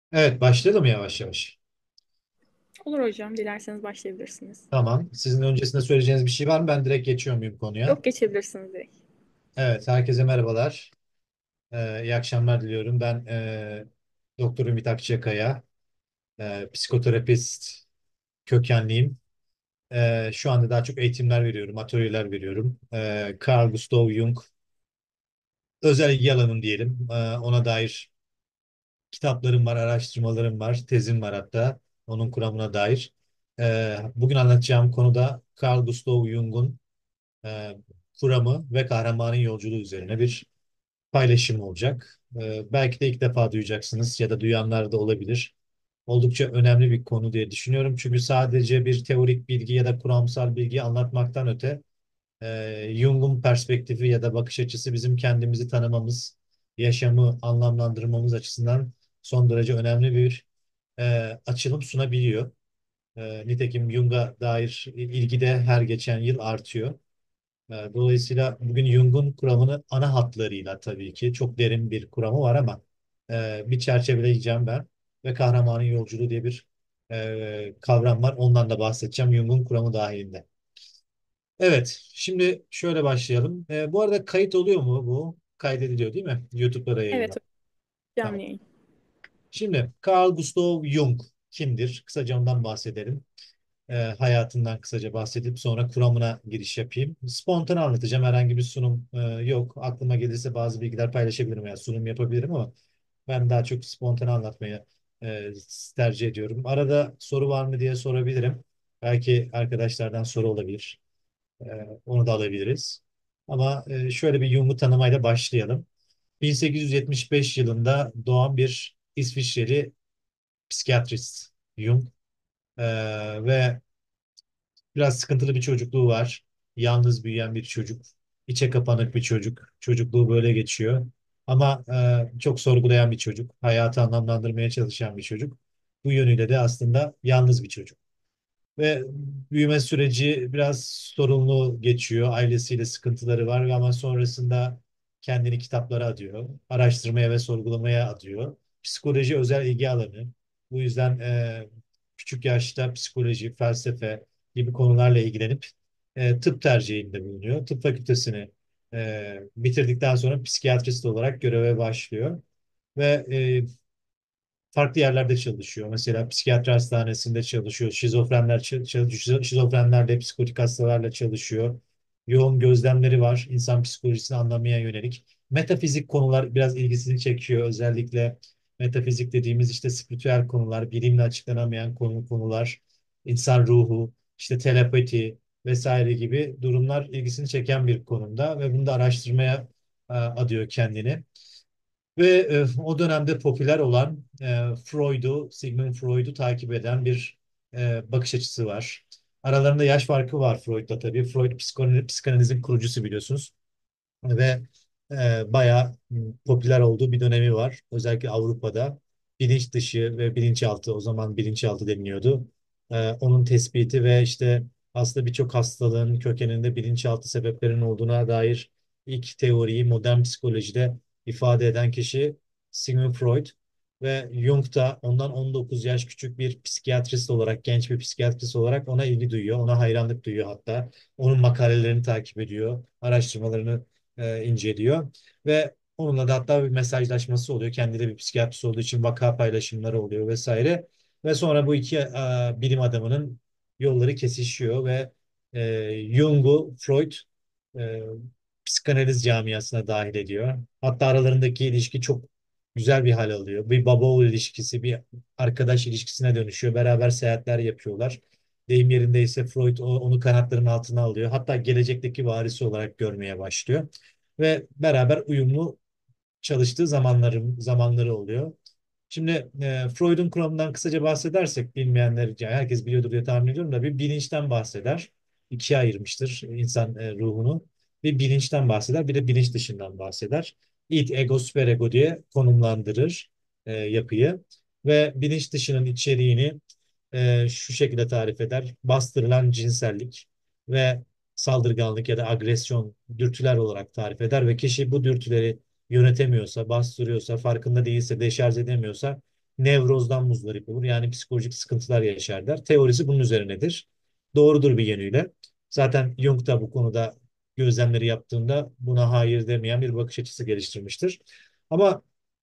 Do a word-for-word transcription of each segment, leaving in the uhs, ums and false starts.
Evet, başlayalım yavaş yavaş. Olur hocam, dilerseniz başlayabilirsiniz. Tamam. Sizin öncesinde söyleyeceğiniz bir şey var mı? Ben direkt geçiyor muyum konuya? Yok, geçebilirsiniz direkt. Evet, herkese merhabalar. Ee, iyi akşamlar diliyorum. Ben e, Doktor Ümit Akçakaya, e, psikoterapist kökenliyim. E, şu anda daha çok eğitimler veriyorum, atölyeler veriyorum. E, Carl Gustav Jung, özel ilgi alanım diyelim. E, ona dair kitaplarım var, araştırmalarım var, tezim var hatta onun kuramına dair. E, bugün anlatacağım konu da Carl Gustav Jung'un e, kuramı ve kahramanın yolculuğu üzerine bir paylaşım olacak. E, belki de ilk defa duyacaksınız ya da duyanlar da olabilir. Oldukça önemli bir konu diye düşünüyorum. Çünkü sadece bir teorik bilgi ya da kuramsal bilgi anlatmaktan öte e, Jung'un perspektifi ya da bakış açısı bizim kendimizi tanımamız, yaşamı anlamlandırmamız açısından son derece önemli bir e, açılım sunabiliyor. E, nitekim Jung'a dair ilgi de her geçen yıl artıyor. E, Dolayısıyla bugün Jung'un kuramını ana hatlarıyla tabii ki çok derin bir kuramı var ama e, bir çerçeveleyeceğim ben ve kahramanın yolculuğu diye bir e, kavram var. Ondan da bahsedeceğim Jung'un kuramı dahilinde. Evet, şimdi şöyle başlayalım. E, bu arada kayıt oluyor mu bu? Kaydediliyor değil mi? YouTube'da da Evet, yayınlanıyor. canlı Tamam. yayın. Şimdi Carl Gustav Jung kimdir? Kısaca ondan bahsedelim. E, hayatından kısaca bahsedip sonra kuramına giriş yapayım. Spontane anlatacağım. Herhangi bir sunum e, yok. Aklıma gelirse bazı bilgiler paylaşabilirim veya sunum yapabilirim ama ben daha çok spontane anlatmayı e, tercih ediyorum. Arada soru var mı diye sorabilirim. Belki arkadaşlardan soru olabilir. E, Onu da alabiliriz. Ama e, şöyle bir Jung'u tanımayla başlayalım. bin sekiz yüz yetmiş beş yılında doğan bir İsviçreli psikiyatrist Jung. E, ve Biraz sıkıntılı bir çocukluğu var. Yalnız büyüyen bir çocuk. İçe kapanık bir çocuk. Çocukluğu böyle geçiyor. Ama e, çok sorgulayan bir çocuk. Hayatı anlamlandırmaya çalışan bir çocuk. Bu yönüyle de aslında yalnız bir çocuk. Ve büyüme süreci biraz sorunlu geçiyor. Ailesiyle sıkıntıları var ve ama sonrasında kendini kitaplara adıyor. Araştırmaya ve sorgulamaya adıyor. Psikoloji özel ilgi alanı. Bu yüzden e, küçük yaşta psikoloji, felsefe gibi konularla ilgilenip e, tıp tercihinde bulunuyor. Tıp fakültesini e, bitirdikten sonra psikiyatrist olarak göreve başlıyor. Ve e, farklı yerlerde çalışıyor. Mesela psikiyatri hastanesinde çalışıyor. Şizofrenler çalışıyor. Şizofrenlerle, psikotik hastalarla çalışıyor. Yoğun gözlemleri var. İnsan psikolojisini anlamaya yönelik. Metafizik konular biraz ilgisini çekiyor. Özellikle metafizik dediğimiz işte spiritüel konular, bilimle açıklanamayan konu, konular, insan ruhu, işte telepati vesaire gibi durumlar ilgisini çeken bir konumda ve bunu da araştırmaya e, adıyor kendini. Ve e, o dönemde popüler olan e, Freud'u, Sigmund Freud'u takip eden bir e, bakış açısı var. Aralarında yaş farkı var Freud'la tabii. Freud psikanaliz, psikanalizin kurucusu biliyorsunuz ve e, bayağı m, popüler olduğu bir dönemi var. Özellikle Avrupa'da bilinç dışı ve bilinçaltı, o zaman bilinçaltı deniliyordu. E, onun tespiti ve işte aslında birçok hastalığın kökeninde bilinçaltı sebeplerinin olduğuna dair ilk teoriyi modern psikolojide ifade eden kişi Sigmund Freud ve Jung da ondan on dokuz yaş küçük bir psikiyatrist olarak, genç bir psikiyatrist olarak ona ilgi duyuyor, ona hayranlık duyuyor hatta. Onun makalelerini takip ediyor, araştırmalarını e, inceliyor ve onunla da hatta bir mesajlaşması oluyor. Kendi de bir psikiyatrist olduğu için vaka paylaşımları oluyor vesaire. Ve sonra bu iki e, bilim adamının yolları kesişiyor ve e, Jung'u Freud e, psikanaliz camiasına dahil ediyor. Hatta aralarındaki ilişki çok güzel bir hal alıyor. Bir baba oğul ilişkisi, bir arkadaş ilişkisine dönüşüyor. Beraber seyahatler yapıyorlar. Deyim yerindeyse Freud o- onu kanatlarının altına alıyor. Hatta gelecekteki varisi olarak görmeye başlıyor. Ve beraber uyumlu çalıştığı zamanlarım, zamanları oluyor. Şimdi e, Freud'un kuramından kısaca bahsedersek bilmeyenler, yani herkes biliyordur diye tahmin ediyorum da bir bilinçten bahseder. İkiye ayırmıştır insan e, ruhunu. Bir bilinçten bahseder, bir de bilinç dışından bahseder. İd, ego, süperego diye konumlandırır e, yapıyı. Ve bilinç dışının içeriğini e, şu şekilde tarif eder. Bastırılan cinsellik ve saldırganlık ya da agresyon dürtüler olarak tarif eder ve kişi bu dürtüleri yönetemiyorsa, bastırıyorsa, farkında değilse, deşarj edemiyorsa nevrozdan muzdarip olur. Yani psikolojik sıkıntılar yaşar der. Teorisi bunun üzerinedir. Doğrudur bir yönüyle. Zaten Jung da bu konuda gözlemleri yaptığında buna hayır demeyen bir bakış açısı geliştirmiştir. Ama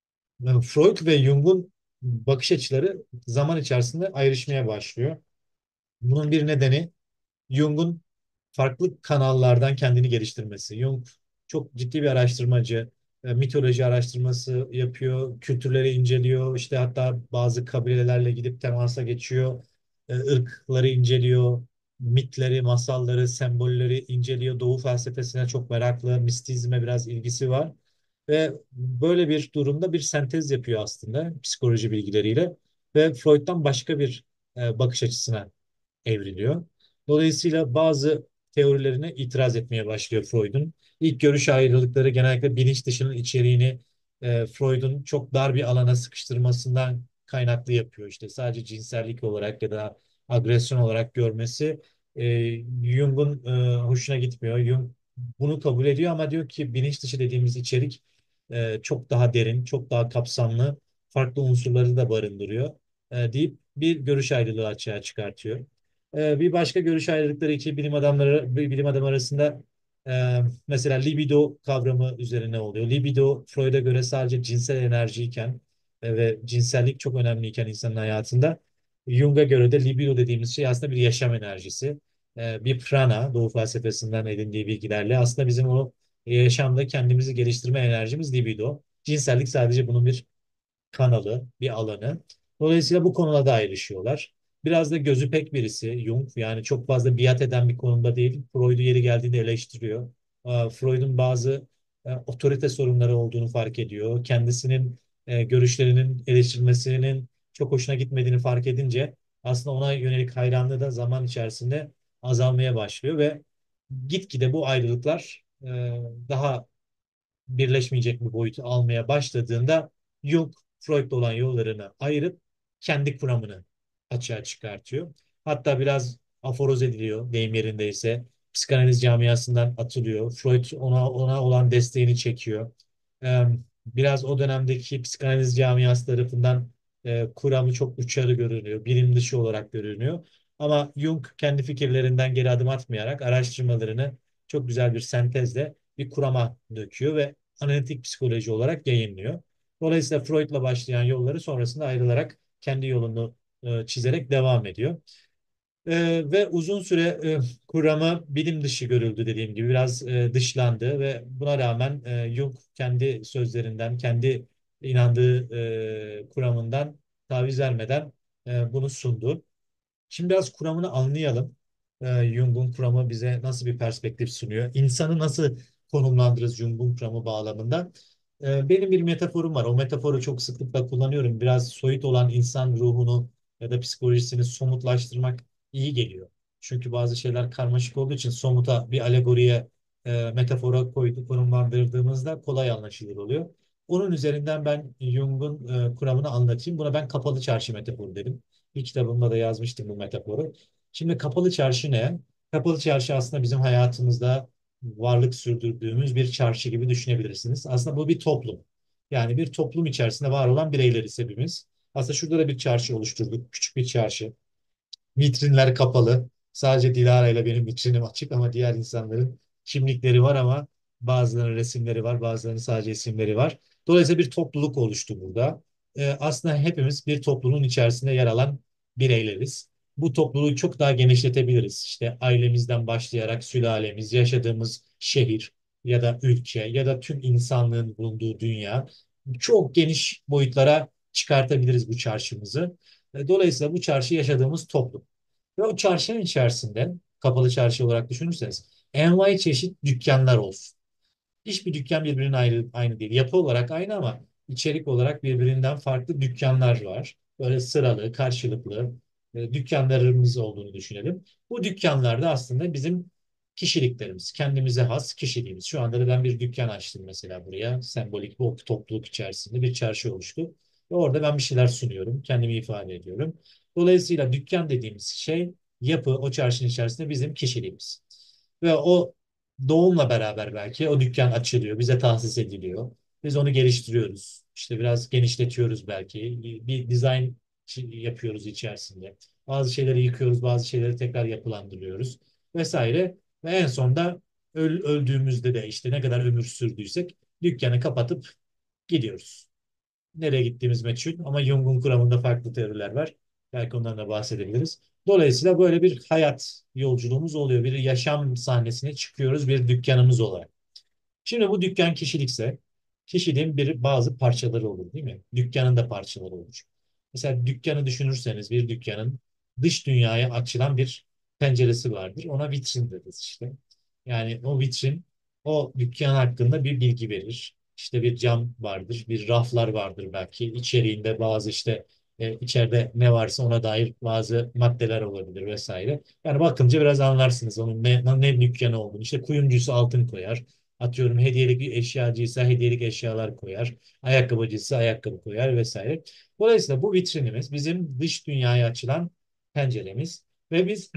e, Freud ve Jung'un bakış açıları zaman içerisinde ayrışmaya başlıyor. Bunun bir nedeni Jung'un farklı kanallardan kendini geliştirmesi. Jung çok ciddi bir araştırmacı, e, mitoloji araştırması yapıyor, kültürleri inceliyor, işte hatta bazı kabilelerle gidip temasa geçiyor, e, ırkları inceliyor, mitleri, masalları, sembolleri inceliyor. Doğu felsefesine çok meraklı, mistizme biraz ilgisi var. Ve böyle bir durumda bir sentez yapıyor aslında psikoloji bilgileriyle ve Freud'dan başka bir e, bakış açısına evriliyor. Dolayısıyla bazı teorilerine itiraz etmeye başlıyor Freud'un. İlk görüş ayrılıkları genellikle bilinç dışının içeriğini e, Freud'un çok dar bir alana sıkıştırmasından kaynaklı yapıyor. İşte sadece cinsellik olarak ya da agresyon olarak görmesi e, Jung'un e, hoşuna gitmiyor. Jung bunu kabul ediyor ama diyor ki bilinç dışı dediğimiz içerik e, çok daha derin, çok daha kapsamlı, farklı unsurları da barındırıyor e, deyip bir görüş ayrılığı açığa çıkartıyor. Ee, bir başka görüş ayrılıkları iki bilim adamları bir bilim adamı arasında e, mesela libido kavramı üzerine oluyor. Libido Freud'a göre sadece cinsel enerjiyken e, ve cinsellik çok önemliyken insanın hayatında Jung'a göre de libido dediğimiz şey aslında bir yaşam enerjisi. E, bir prana Doğu felsefesinden edindiği bilgilerle aslında bizim o yaşamda kendimizi geliştirme enerjimiz libido. Cinsellik sadece bunun bir kanalı, bir alanı. Dolayısıyla bu konuda da ayrışıyorlar. Biraz da gözü pek birisi Jung. Yani çok fazla biat eden bir konumda değil. Freud'u yeri geldiğinde eleştiriyor. Aa, Freud'un bazı e, otorite sorunları olduğunu fark ediyor. Kendisinin e, görüşlerinin eleştirilmesinin çok hoşuna gitmediğini fark edince aslında ona yönelik hayranlığı da zaman içerisinde azalmaya başlıyor ve gitgide bu ayrılıklar e, daha birleşmeyecek bir boyutu almaya başladığında Jung Freud'la olan yollarını ayırıp kendi kuramını açığa çıkartıyor. Hatta biraz aforoz ediliyor deyim yerindeyse. Psikanaliz camiasından atılıyor. Freud ona ona olan desteğini çekiyor. Ee, Biraz o dönemdeki psikanaliz camiası tarafından e, kuramı çok uçarı görünüyor. Bilim dışı olarak görünüyor. Ama Jung kendi fikirlerinden geri adım atmayarak araştırmalarını çok güzel bir sentezle bir kurama döküyor ve analitik psikoloji olarak yayınlıyor. Dolayısıyla Freud'la başlayan yolları sonrasında ayrılarak kendi yolunu e, çizerek devam ediyor. E, ve uzun süre e, kuramı bilim dışı görüldü dediğim gibi biraz e, dışlandı ve buna rağmen e, Jung kendi sözlerinden, kendi inandığı e, kuramından taviz vermeden e, bunu sundu. Şimdi biraz kuramını anlayalım. Ee, Jung'un kuramı bize nasıl bir perspektif sunuyor? İnsanı nasıl konumlandırırız Jung'un kuramı bağlamında? Ee, benim bir metaforum var. O metaforu çok sıklıkla kullanıyorum. Biraz soyut olan insan ruhunu ya da psikolojisini somutlaştırmak iyi geliyor. Çünkü bazı şeyler karmaşık olduğu için somuta bir alegoriye, e, metafora koydu, konumlandırdığımızda kolay anlaşılır oluyor. Onun üzerinden ben Jung'un e, kuramını anlatayım. Buna ben kapalı çarşı metaforu dedim. Bir kitabımda da yazmıştım bu metaforu. Şimdi kapalı çarşı ne? Kapalı çarşı aslında bizim hayatımızda varlık sürdürdüğümüz bir çarşı gibi düşünebilirsiniz. Aslında bu bir toplum. Yani bir toplum içerisinde var olan bireyleriz hepimiz. Aslında şurada da bir çarşı oluşturduk. Küçük bir çarşı. Vitrinler kapalı. Sadece Dilara ile benim vitrinim açık ama diğer insanların kimlikleri var ama bazılarının resimleri var, bazılarının sadece isimleri var. Dolayısıyla bir topluluk oluştu burada. Ee, aslında hepimiz bir toplumun içerisinde yer alan bireyleriz. Bu topluluğu çok daha genişletebiliriz. İşte ailemizden başlayarak sülalemiz, yaşadığımız şehir ya da ülke ya da tüm insanlığın bulunduğu dünya çok geniş boyutlara çıkartabiliriz bu çarşımızı. E, Dolayısıyla bu çarşı yaşadığımız toplum. Ve o çarşının içerisinde kapalı çarşı olarak düşünürseniz envai çeşit dükkanlar olsun. Hiçbir dükkan birbirinin ayrı, aynı değil. Yapı olarak aynı ama içerik olarak birbirinden farklı dükkanlar var. Böyle sıralı, karşılıklı e, dükkanlarımız olduğunu düşünelim. Bu dükkanlarda aslında bizim kişiliklerimiz, kendimize has kişiliğimiz. Şu anda da ben bir dükkan açtım mesela buraya. Sembolik bu topluluk içerisinde bir çarşı oluştu. Ve orada ben bir şeyler sunuyorum, kendimi ifade ediyorum. Dolayısıyla dükkan dediğimiz şey, yapı, o çarşının içerisinde bizim kişiliğimiz. Ve o doğumla beraber belki o dükkan açılıyor, bize tahsis ediliyor. Biz onu geliştiriyoruz. İşte biraz genişletiyoruz belki. Bir dizayn yapıyoruz içerisinde. Bazı şeyleri yıkıyoruz, bazı şeyleri tekrar yapılandırıyoruz vesaire. Ve en sonunda öl- öldüğümüzde de işte ne kadar ömür sürdüysek dükkanı kapatıp gidiyoruz. Nereye gittiğimiz meçhul ama Jung'un kuramında farklı teoriler var. Belki ondan da bahsedebiliriz. Dolayısıyla böyle bir hayat yolculuğumuz oluyor. Bir yaşam sahnesine çıkıyoruz bir dükkanımız olarak. Şimdi bu dükkan kişilikse kişiliğin bir bazı parçaları olur değil mi? Dükkanın da parçaları olur. Mesela dükkanı düşünürseniz bir dükkanın dış dünyaya açılan bir penceresi vardır. Ona vitrin deriz işte. Yani o vitrin o dükkan hakkında bir bilgi verir. İşte bir cam vardır, bir raflar vardır belki. İçeriğinde bazı işte e, içeride ne varsa ona dair bazı maddeler olabilir vesaire. Yani bakınca biraz anlarsınız onun ne, ne dükkanı olduğunu. İşte kuyumcusu altın koyar. Atıyorum hediyelik bir eşyacıysa hediyelik eşyalar koyar. Ayakkabıcıysa ayakkabı koyar vesaire. Dolayısıyla bu vitrinimiz bizim dış dünyaya açılan penceremiz ve biz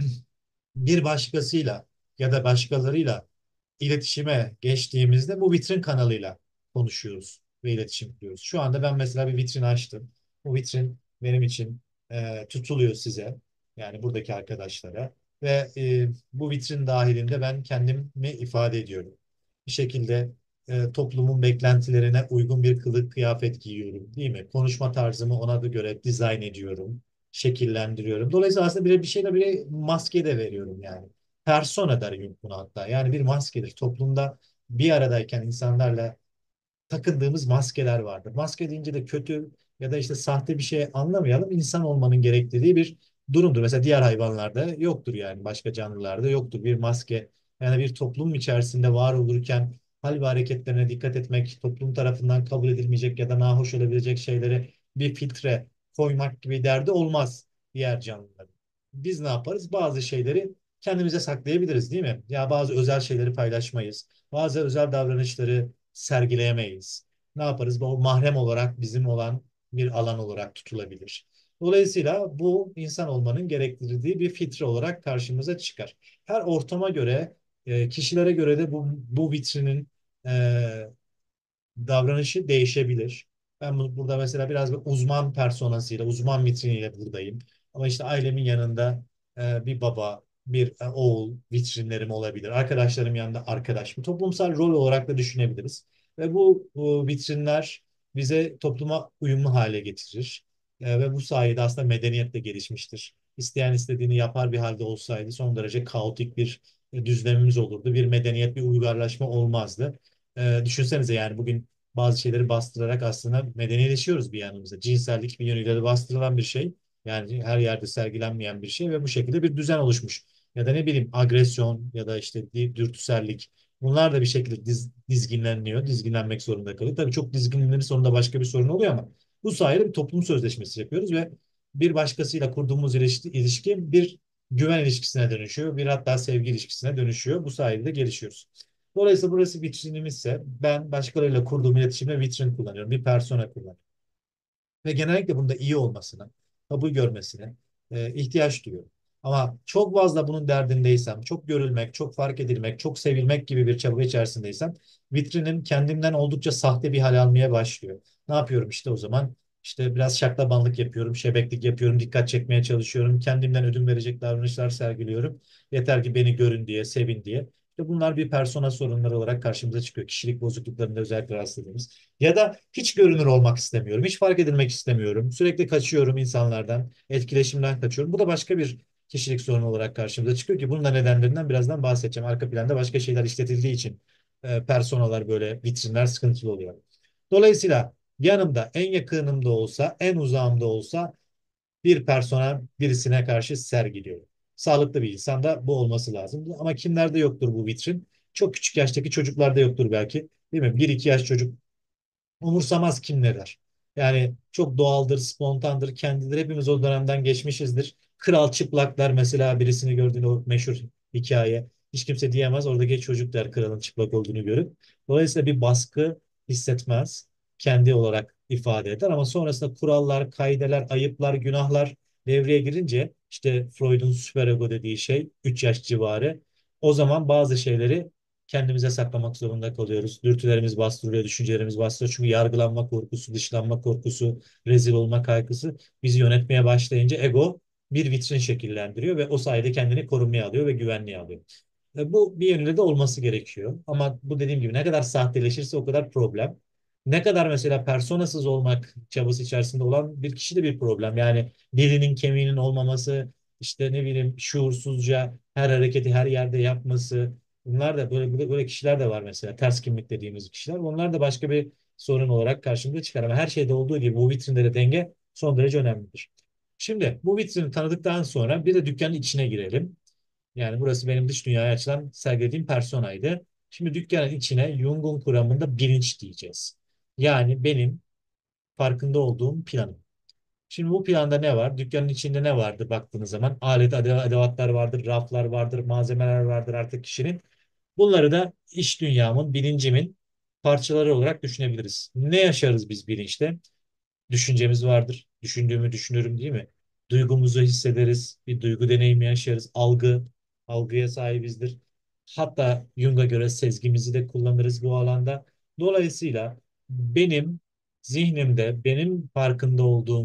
bir başkasıyla ya da başkalarıyla iletişime geçtiğimizde bu vitrin kanalıyla konuşuyoruz ve iletişim kuruyoruz. Şu anda ben mesela bir vitrin açtım. Bu vitrin benim için e, tutuluyor size, yani buradaki arkadaşlara ve e, bu vitrin dahilinde ben kendimi ifade ediyorum. Bir şekilde e, toplumun beklentilerine uygun bir kılık kıyafet giyiyorum, değil mi? Konuşma tarzımı ona da göre dizayn ediyorum, şekillendiriyorum. Dolayısıyla aslında bir, bir şeyle bir maske de veriyorum yani. Persona der Jung buna hatta. Yani bir maskedir. Toplumda bir aradayken insanlarla takındığımız maskeler vardır. Maske deyince de kötü ya da işte sahte bir şey anlamayalım. İnsan olmanın gerektirdiği bir durumdur. Mesela diğer hayvanlarda yoktur, yani başka canlılarda yoktur bir maske. Yani bir toplum içerisinde var olurken hal ve hareketlerine dikkat etmek, toplum tarafından kabul edilmeyecek ya da nahoş olabilecek şeyleri bir filtre koymak gibi derdi olmaz diğer canlıların. Biz ne yaparız? Bazı şeyleri kendimize saklayabiliriz, değil mi? Ya bazı özel şeyleri paylaşmayız. Bazı özel davranışları sergileyemeyiz. Ne yaparız? Bu mahrem olarak bizim olan bir alan olarak tutulabilir. Dolayısıyla bu insan olmanın gerektirdiği bir filtre olarak karşımıza çıkar. Her ortama göre, e, kişilere göre de bu, bu vitrinin e, davranışı değişebilir. Ben bu- burada mesela biraz bir uzman personasıyla, uzman vitriniyle buradayım. Ama işte ailemin yanında e, bir baba, bir e, oğul vitrinlerim olabilir. Arkadaşlarım yanında arkadaş. Bu toplumsal rol olarak da düşünebiliriz. Ve bu, bu vitrinler bize topluma uyumlu hale getirir. E, ve bu sayede aslında medeniyet de gelişmiştir. İsteyen istediğini yapar bir halde olsaydı son derece kaotik bir e, düzlemimiz olurdu. Bir medeniyet, bir uygarlaşma olmazdı. E, düşünsenize yani bugün bazı şeyleri bastırarak aslında medenileşiyoruz bir yanımızda. Cinsellik bir yönüyle de bastırılan bir şey. Yani her yerde sergilenmeyen bir şey ve bu şekilde bir düzen oluşmuş. Ya da ne bileyim agresyon ya da işte di- dürtüsellik. Bunlar da bir şekilde diz, dizginleniyor. Dizginlenmek zorunda kalıyor. Tabii çok dizginlerin sonunda başka bir sorun oluyor ama bu sayede bir toplum sözleşmesi yapıyoruz ve bir başkasıyla kurduğumuz ilişki, ilişki bir güven ilişkisine dönüşüyor. Bir hatta sevgi ilişkisine dönüşüyor. Bu sayede de gelişiyoruz. Dolayısıyla burası vitrinimizse ben başkalarıyla kurduğum iletişimde vitrin kullanıyorum. Bir persona kullanıyorum. Ve genellikle bunda iyi olmasına, kabul görmesine e, ihtiyaç duyuyorum. Ama çok fazla bunun derdindeysem, çok görülmek, çok fark edilmek, çok sevilmek gibi bir çaba içerisindeysem vitrinim kendimden oldukça sahte bir hal almaya başlıyor. Ne yapıyorum işte o zaman? İşte biraz şaklabanlık yapıyorum, şebeklik yapıyorum, dikkat çekmeye çalışıyorum. Kendimden ödün verecek davranışlar sergiliyorum. Yeter ki beni görün diye, sevin diye. İşte bunlar bir persona sorunları olarak karşımıza çıkıyor. Kişilik bozukluklarında özellikle rastladığımız. Ya da hiç görünür olmak istemiyorum. Hiç fark edilmek istemiyorum. Sürekli kaçıyorum insanlardan. Etkileşimden kaçıyorum. Bu da başka bir kişilik sorunu olarak karşımıza çıkıyor ki bunun da nedenlerinden birazdan bahsedeceğim. Arka planda başka şeyler işletildiği için e, personalar böyle vitrinler sıkıntılı oluyor. Dolayısıyla yanımda en yakınımda olsa en uzağımda olsa bir persona birisine karşı sergiliyorum. Sağlıklı bir insanda bu olması lazım. Ama kimlerde yoktur bu vitrin? Çok küçük yaştaki çocuklarda yoktur belki. Değil mi? Bir iki yaş çocuk umursamaz kim ne der. Yani çok doğaldır, spontandır, kendidir. Hepimiz o dönemden geçmişizdir. Kral çıplaklar mesela birisini gördüğünde o meşhur hikaye. Hiç kimse diyemez. Oradaki çocuk der kralın çıplak olduğunu görüp. Dolayısıyla bir baskı hissetmez. Kendi olarak ifade eder ama sonrasında kurallar, kaideler, ayıplar, günahlar devreye girince işte Freud'un süperego dediği şey üç yaş civarı. O zaman bazı şeyleri kendimize saklamak zorunda kalıyoruz. Dürtülerimiz bastırılıyor, düşüncelerimiz bastırıyor. Çünkü yargılanma korkusu, dışlanma korkusu, rezil olma kaygısı bizi yönetmeye başlayınca ego bir vitrin şekillendiriyor ve o sayede kendini korumaya alıyor ve güvenliğe alıyor. E, Bu bir yönüyle de olması gerekiyor. Ama bu dediğim gibi ne kadar sahteleşirse o kadar problem. Ne kadar mesela personasız olmak çabası içerisinde olan bir kişi de bir problem. Yani dilinin kemiğinin olmaması, işte ne bileyim şuursuzca her hareketi her yerde yapması. Bunlar da böyle, böyle, böyle kişiler de var mesela. Ters kimlik dediğimiz kişiler. Onlar da başka bir sorun olarak karşımıza çıkar. Ama her şeyde olduğu gibi bu vitrinde denge son derece önemlidir. Şimdi bu vitrini tanıdıktan sonra bir de dükkanın içine girelim. Yani burası benim dış dünyaya açılan sergilediğim personaydı. Şimdi dükkanın içine Jung'un kuramında bilinç diyeceğiz. Yani benim farkında olduğum planım. Şimdi bu planda ne var? Dükkanın içinde ne vardır baktığınız zaman? Alet, ade- edevatlar vardır, raflar vardır, malzemeler vardır artık kişinin. Bunları da iş dünyamın, bilincimin parçaları olarak düşünebiliriz. Ne yaşarız biz bilinçte? Düşüncemiz vardır. Düşündüğümü düşünürüm değil mi? Duygumuzu hissederiz. Bir duygu deneyimi yaşarız. Algı, algıya sahibizdir. Hatta Jung'a göre sezgimizi de kullanırız bu alanda. Dolayısıyla benim zihnimde, benim farkında olduğum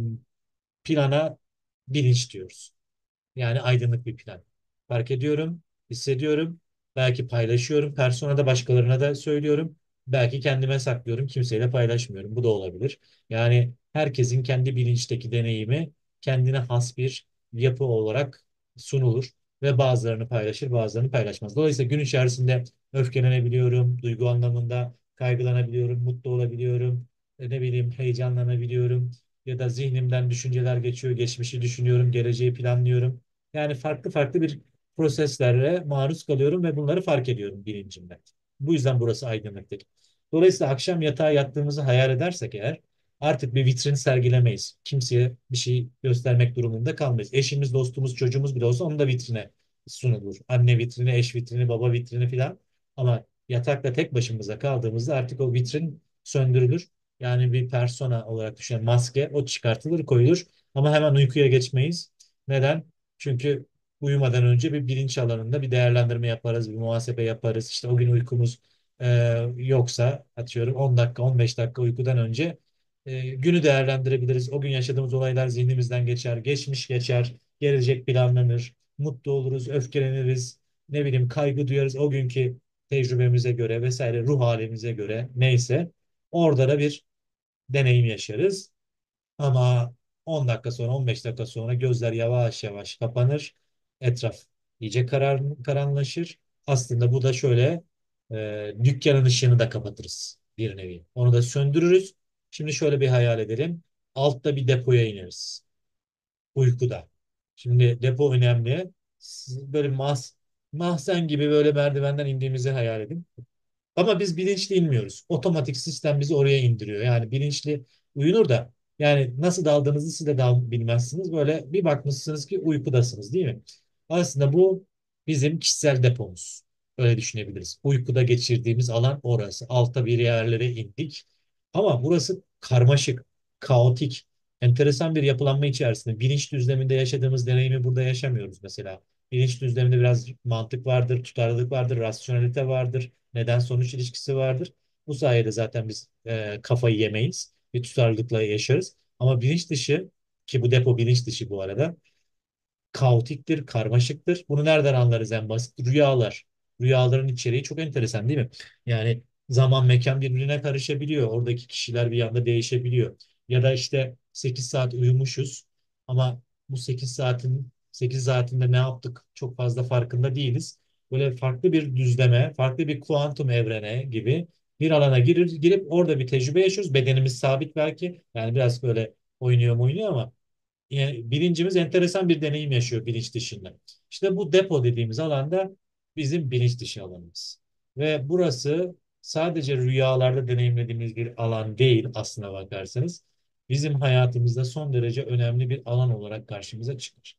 plana bilinç diyoruz. Yani aydınlık bir plan. Fark ediyorum, hissediyorum. Belki paylaşıyorum. Personada başkalarına da söylüyorum. Belki kendime saklıyorum. Kimseyle paylaşmıyorum. Bu da olabilir. Yani herkesin kendi bilinçteki deneyimi kendine has bir yapı olarak sunulur. Ve bazılarını paylaşır, bazılarını paylaşmaz. Dolayısıyla gün içerisinde öfkelenebiliyorum. Duygu anlamında kaygılanabiliyorum, mutlu olabiliyorum. E, ne bileyim heyecanlanabiliyorum. Ya da zihnimden düşünceler geçiyor. Geçmişi düşünüyorum, geleceği planlıyorum. Yani farklı farklı bir proseslerle maruz kalıyorum ve bunları fark ediyorum bilincimden. Bu yüzden burası aydınlık dedim. Dolayısıyla akşam yatağa yattığımızı hayal edersek eğer artık bir vitrin sergilemeyiz. Kimseye bir şey göstermek durumunda kalmayız. Eşimiz, dostumuz, çocuğumuz bile olsa onun da vitrine sunulur. Anne vitrini, eş vitrini, baba vitrini filan. Ama yatakta tek başımıza kaldığımızda artık o vitrin söndürülür. Yani bir persona olarak düşünen maske o çıkartılır, koyulur. Ama hemen uykuya geçmeyiz. Neden? Çünkü uyumadan önce bir bilinç alanında bir değerlendirme yaparız, bir muhasebe yaparız. İşte o gün uykumuz e, yoksa atıyorum on dakika, on beş dakika uykudan önce e, günü değerlendirebiliriz. O gün yaşadığımız olaylar zihnimizden geçer, geçmiş geçer, gelecek planlanır, mutlu oluruz, öfkeleniriz, ne bileyim kaygı duyarız o günkü tecrübemize göre vesaire ruh halimize göre neyse orada da bir deneyim yaşarız. Ama on dakika sonra, on beş dakika sonra gözler yavaş yavaş kapanır. Etraf iyice karar, karanlaşır. Aslında bu da şöyle e, dükkanın ışığını da kapatırız bir nevi. Onu da söndürürüz. Şimdi şöyle bir hayal edelim. Altta bir depoya ineriz. Uykuda. Şimdi depo önemli. Siz Böyle mahz, mahzen gibi böyle merdivenden indiğimizi hayal edin. Ama biz bilinçli inmiyoruz. Otomatik sistem bizi oraya indiriyor. Yani bilinçli uyunur da yani nasıl daldığınızı siz de dal bilmezsiniz. Böyle bir bakmışsınız ki uykudasınız değil mi? Aslında bu bizim kişisel depomuz. Öyle düşünebiliriz. Uykuda geçirdiğimiz alan orası. Altta bir yerlere indik. Ama burası karmaşık, kaotik, enteresan bir yapılanma içerisinde. Bilinç düzleminde yaşadığımız deneyimi burada yaşamıyoruz mesela. Bilinç düzleminde biraz mantık vardır, tutarlılık vardır, rasyonelite vardır, neden sonuç ilişkisi vardır. Bu sayede zaten biz e, kafayı yemeyiz. Bir tutarlılıkla yaşarız. Ama bilinç dışı ki bu depo bilinç dışı bu arada kaotiktir, karmaşıktır. Bunu nereden anlarız en basit? Rüyalar. Rüyaların içeriği çok enteresan değil mi? Yani zaman mekan birbirine karışabiliyor. Oradaki kişiler bir anda değişebiliyor. Ya da işte sekiz saat uyumuşuz ama bu sekiz saatin sekiz saatinde ne yaptık çok fazla farkında değiliz. Böyle farklı bir düzleme, farklı bir kuantum evrene gibi bir alana girir, girip orada bir tecrübe yaşıyoruz. Bedenimiz sabit belki. Yani biraz böyle oynuyor oynuyor ama yani bilincimiz enteresan bir deneyim yaşıyor bilinç dışında. İşte bu depo dediğimiz alanda bizim bilinç dışı alanımız. Ve burası sadece rüyalarda deneyimlediğimiz bir alan değil aslına bakarsanız. Bizim hayatımızda son derece önemli bir alan olarak karşımıza çıkar.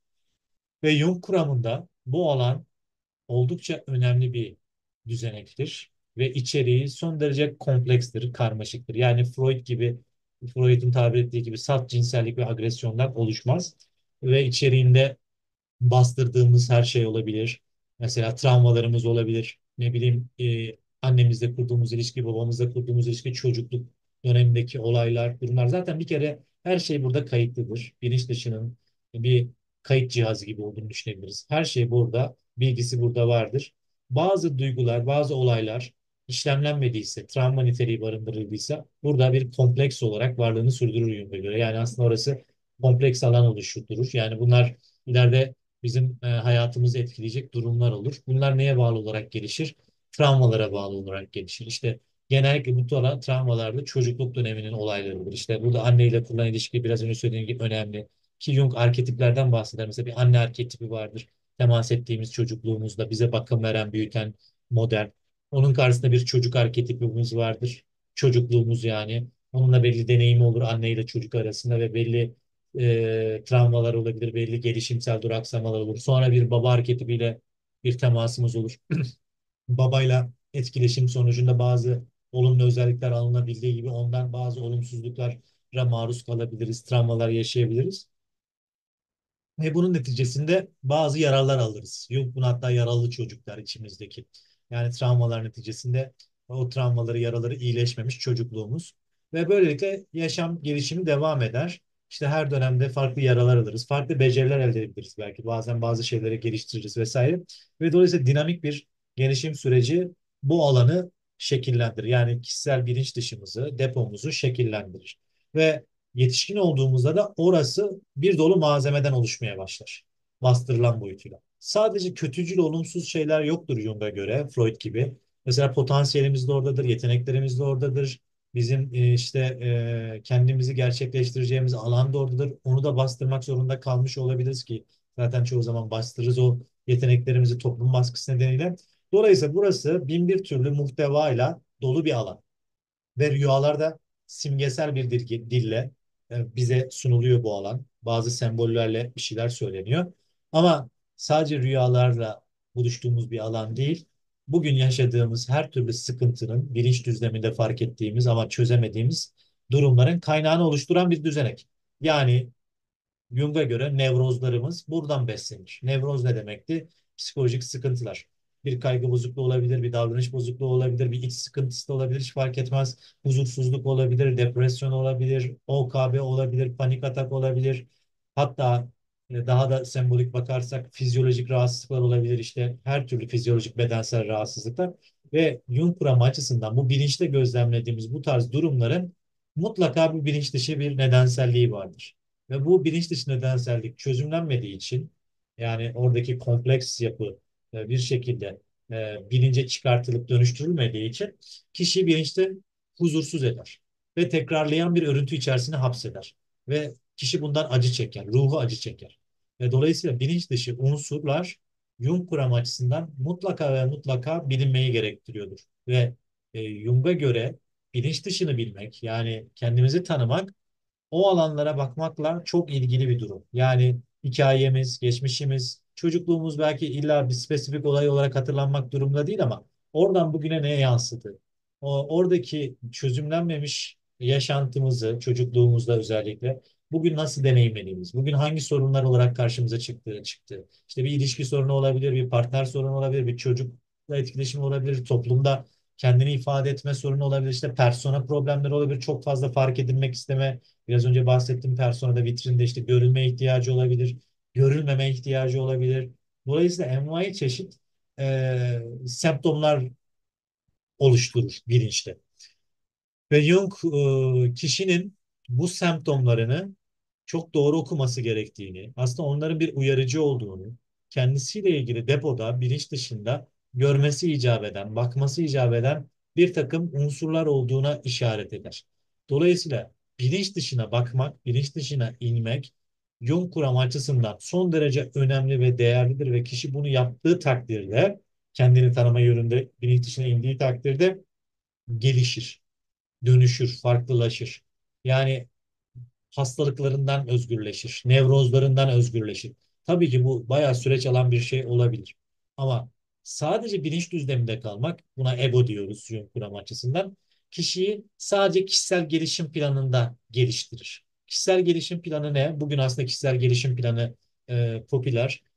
Ve Jung kuramında bu alan oldukça önemli bir düzenektir. Ve içeriği son derece komplekstir, karmaşıktır. Yani Freud gibi, Freud'un tabir ettiği gibi salt cinsellik ve agresyonlar oluşmaz. Ve içeriğinde bastırdığımız her şey olabilir. Mesela travmalarımız olabilir. ne bileyim e, annemizle kurduğumuz ilişki, babamızla kurduğumuz ilişki, çocukluk dönemindeki olaylar, durumlar. Zaten bir kere her şey burada kayıtlıdır. Bilinç dışının bir kayıt cihazı gibi olduğunu düşünebiliriz. Her şey burada, bilgisi burada vardır. Bazı duygular, bazı olaylar işlemlenmediyse, travma niteliği barındırıldıysa burada bir kompleks olarak varlığını sürdürür Jung'a göre. Yani aslında orası kompleks alan oluşturur. Yani bunlar ileride bizim e, hayatımızı etkileyecek durumlar olur. Bunlar neye bağlı olarak gelişir? Travmalara bağlı olarak gelişir. İşte genellikle bu tra- travmalarda çocukluk döneminin olaylarıdır. İşte burada anneyle kurulan ilişki biraz önce söylediğim gibi önemli. Ki Jung arketiplerden bahseder. Mesela bir anne arketipi vardır. Temas ettiğimiz çocukluğumuzda bize bakım veren, büyüten model. Onun karşısında bir çocuk arketipimiz vardır. Çocukluğumuz yani. Onunla belli deneyimi olur anne ile çocuk arasında ve belli e, travmalar olabilir, belli gelişimsel duraksamalar olur. Sonra bir baba arketipiyle bir temasımız olur. Babayla etkileşim sonucunda bazı olumlu özellikler alınabildiği gibi ondan bazı olumsuzluklara maruz kalabiliriz, travmalar yaşayabiliriz. Ve bunun neticesinde bazı yaralar alırız. Yok bunu hatta yaralı çocuklar içimizdeki. Yani travmalar neticesinde o travmaları, yaraları iyileşmemiş çocukluğumuz. Ve böylelikle yaşam gelişimi devam eder. İşte her dönemde farklı yaralar alırız. Farklı beceriler elde edebiliriz belki. Bazen bazı şeyleri geliştiririz vesaire. Ve dolayısıyla dinamik bir gelişim süreci bu alanı şekillendirir. Yani kişisel bilinç dışımızı, depomuzu şekillendirir. Ve yetişkin olduğumuzda da orası bir dolu malzemeden oluşmaya başlar. Bastırılan boyutuyla. Sadece kötücül olumsuz şeyler yoktur Jung'a göre, Freud gibi. Mesela potansiyelimiz de oradadır, yeteneklerimiz de oradadır. Bizim e, işte e, kendimizi gerçekleştireceğimiz alan da oradadır. Onu da bastırmak zorunda kalmış olabiliriz ki zaten çoğu zaman bastırırız o yeteneklerimizi toplum baskısı nedeniyle. Dolayısıyla burası bin bir türlü muhtevayla dolu bir alan ve rüyalarda simgesel bir dil- dille e, bize sunuluyor bu alan. Bazı sembollerle bir şeyler söyleniyor. Ama sadece rüyalarla buluştuğumuz bir alan değil. Bugün yaşadığımız her türlü sıkıntının bilinç düzleminde fark ettiğimiz ama çözemediğimiz durumların kaynağını oluşturan bir düzenek. Yani Jung'a göre nevrozlarımız buradan beslenir. Nevroz ne demekti? Psikolojik sıkıntılar. Bir kaygı bozukluğu olabilir, bir davranış bozukluğu olabilir, bir iç sıkıntısı da olabilir, hiç fark etmez. Huzursuzluk olabilir, depresyon olabilir, O K B olabilir, panik atak olabilir. Hatta e, daha da sembolik bakarsak fizyolojik rahatsızlıklar olabilir, işte her türlü fizyolojik bedensel rahatsızlıklar. Ve Jung kuramı açısından bu bilinçte gözlemlediğimiz bu tarz durumların mutlaka bir bilinç dışı bir nedenselliği vardır. Ve bu bilinç dışı nedensellik çözümlenmediği için yani oradaki kompleks yapı e, bir şekilde e, bilince çıkartılıp dönüştürülmediği için kişi bilinçte huzursuz eder ve tekrarlayan bir örüntü içerisine hapseder ve kişi bundan acı çeker, ruhu acı çeker. Ve dolayısıyla bilinç dışı unsurlar Jung kuramı açısından mutlaka ve mutlaka bilinmeyi gerektiriyordur. Ve e, Jung'a göre bilinç dışını bilmek yani kendimizi tanımak o alanlara bakmakla çok ilgili bir durum. Yani hikayemiz, geçmişimiz, çocukluğumuz belki illa bir spesifik olay olarak hatırlanmak durumunda değil ama oradan bugüne ne yansıdı? O, oradaki çözümlenmemiş yaşantımızı, çocukluğumuzda özellikle bugün nasıl deneyimlediğimiz, bugün hangi sorunlar olarak karşımıza çıktı, çıktı. İşte bir ilişki sorunu olabilir, bir partner sorunu olabilir, bir çocukla etkileşim olabilir, toplumda kendini ifade etme sorunu olabilir, işte persona problemleri olabilir, çok fazla fark edilmek isteme. Biraz önce bahsettiğim personada vitrinde işte görülme ihtiyacı olabilir, görülmeme ihtiyacı olabilir. Dolayısıyla envai çeşit e, semptomlar oluşturur bilinçte. Ve Jung e, kişinin bu semptomlarını çok doğru okuması gerektiğini, aslında onların bir uyarıcı olduğunu, kendisiyle ilgili depoda, bilinç dışında görmesi icap eden, bakması icap eden bir takım unsurlar olduğuna işaret eder. Dolayısıyla bilinç dışına bakmak, bilinç dışına inmek, Jung kuramı açısından son derece önemli ve değerlidir ve kişi bunu yaptığı takdirde, kendini tanıma yönünde bilinç dışına indiği takdirde gelişir, dönüşür, farklılaşır. Yani hastalıklarından özgürleşir, nevrozlarından özgürleşir. Tabii ki bu bayağı süreç alan bir şey olabilir. Ama sadece bilinç düzleminde kalmak, buna ego diyoruz Jung kuramı açısından, kişiyi sadece kişisel gelişim planında geliştirir. Kişisel gelişim planı ne? Bugün aslında kişisel gelişim planı e, popüler.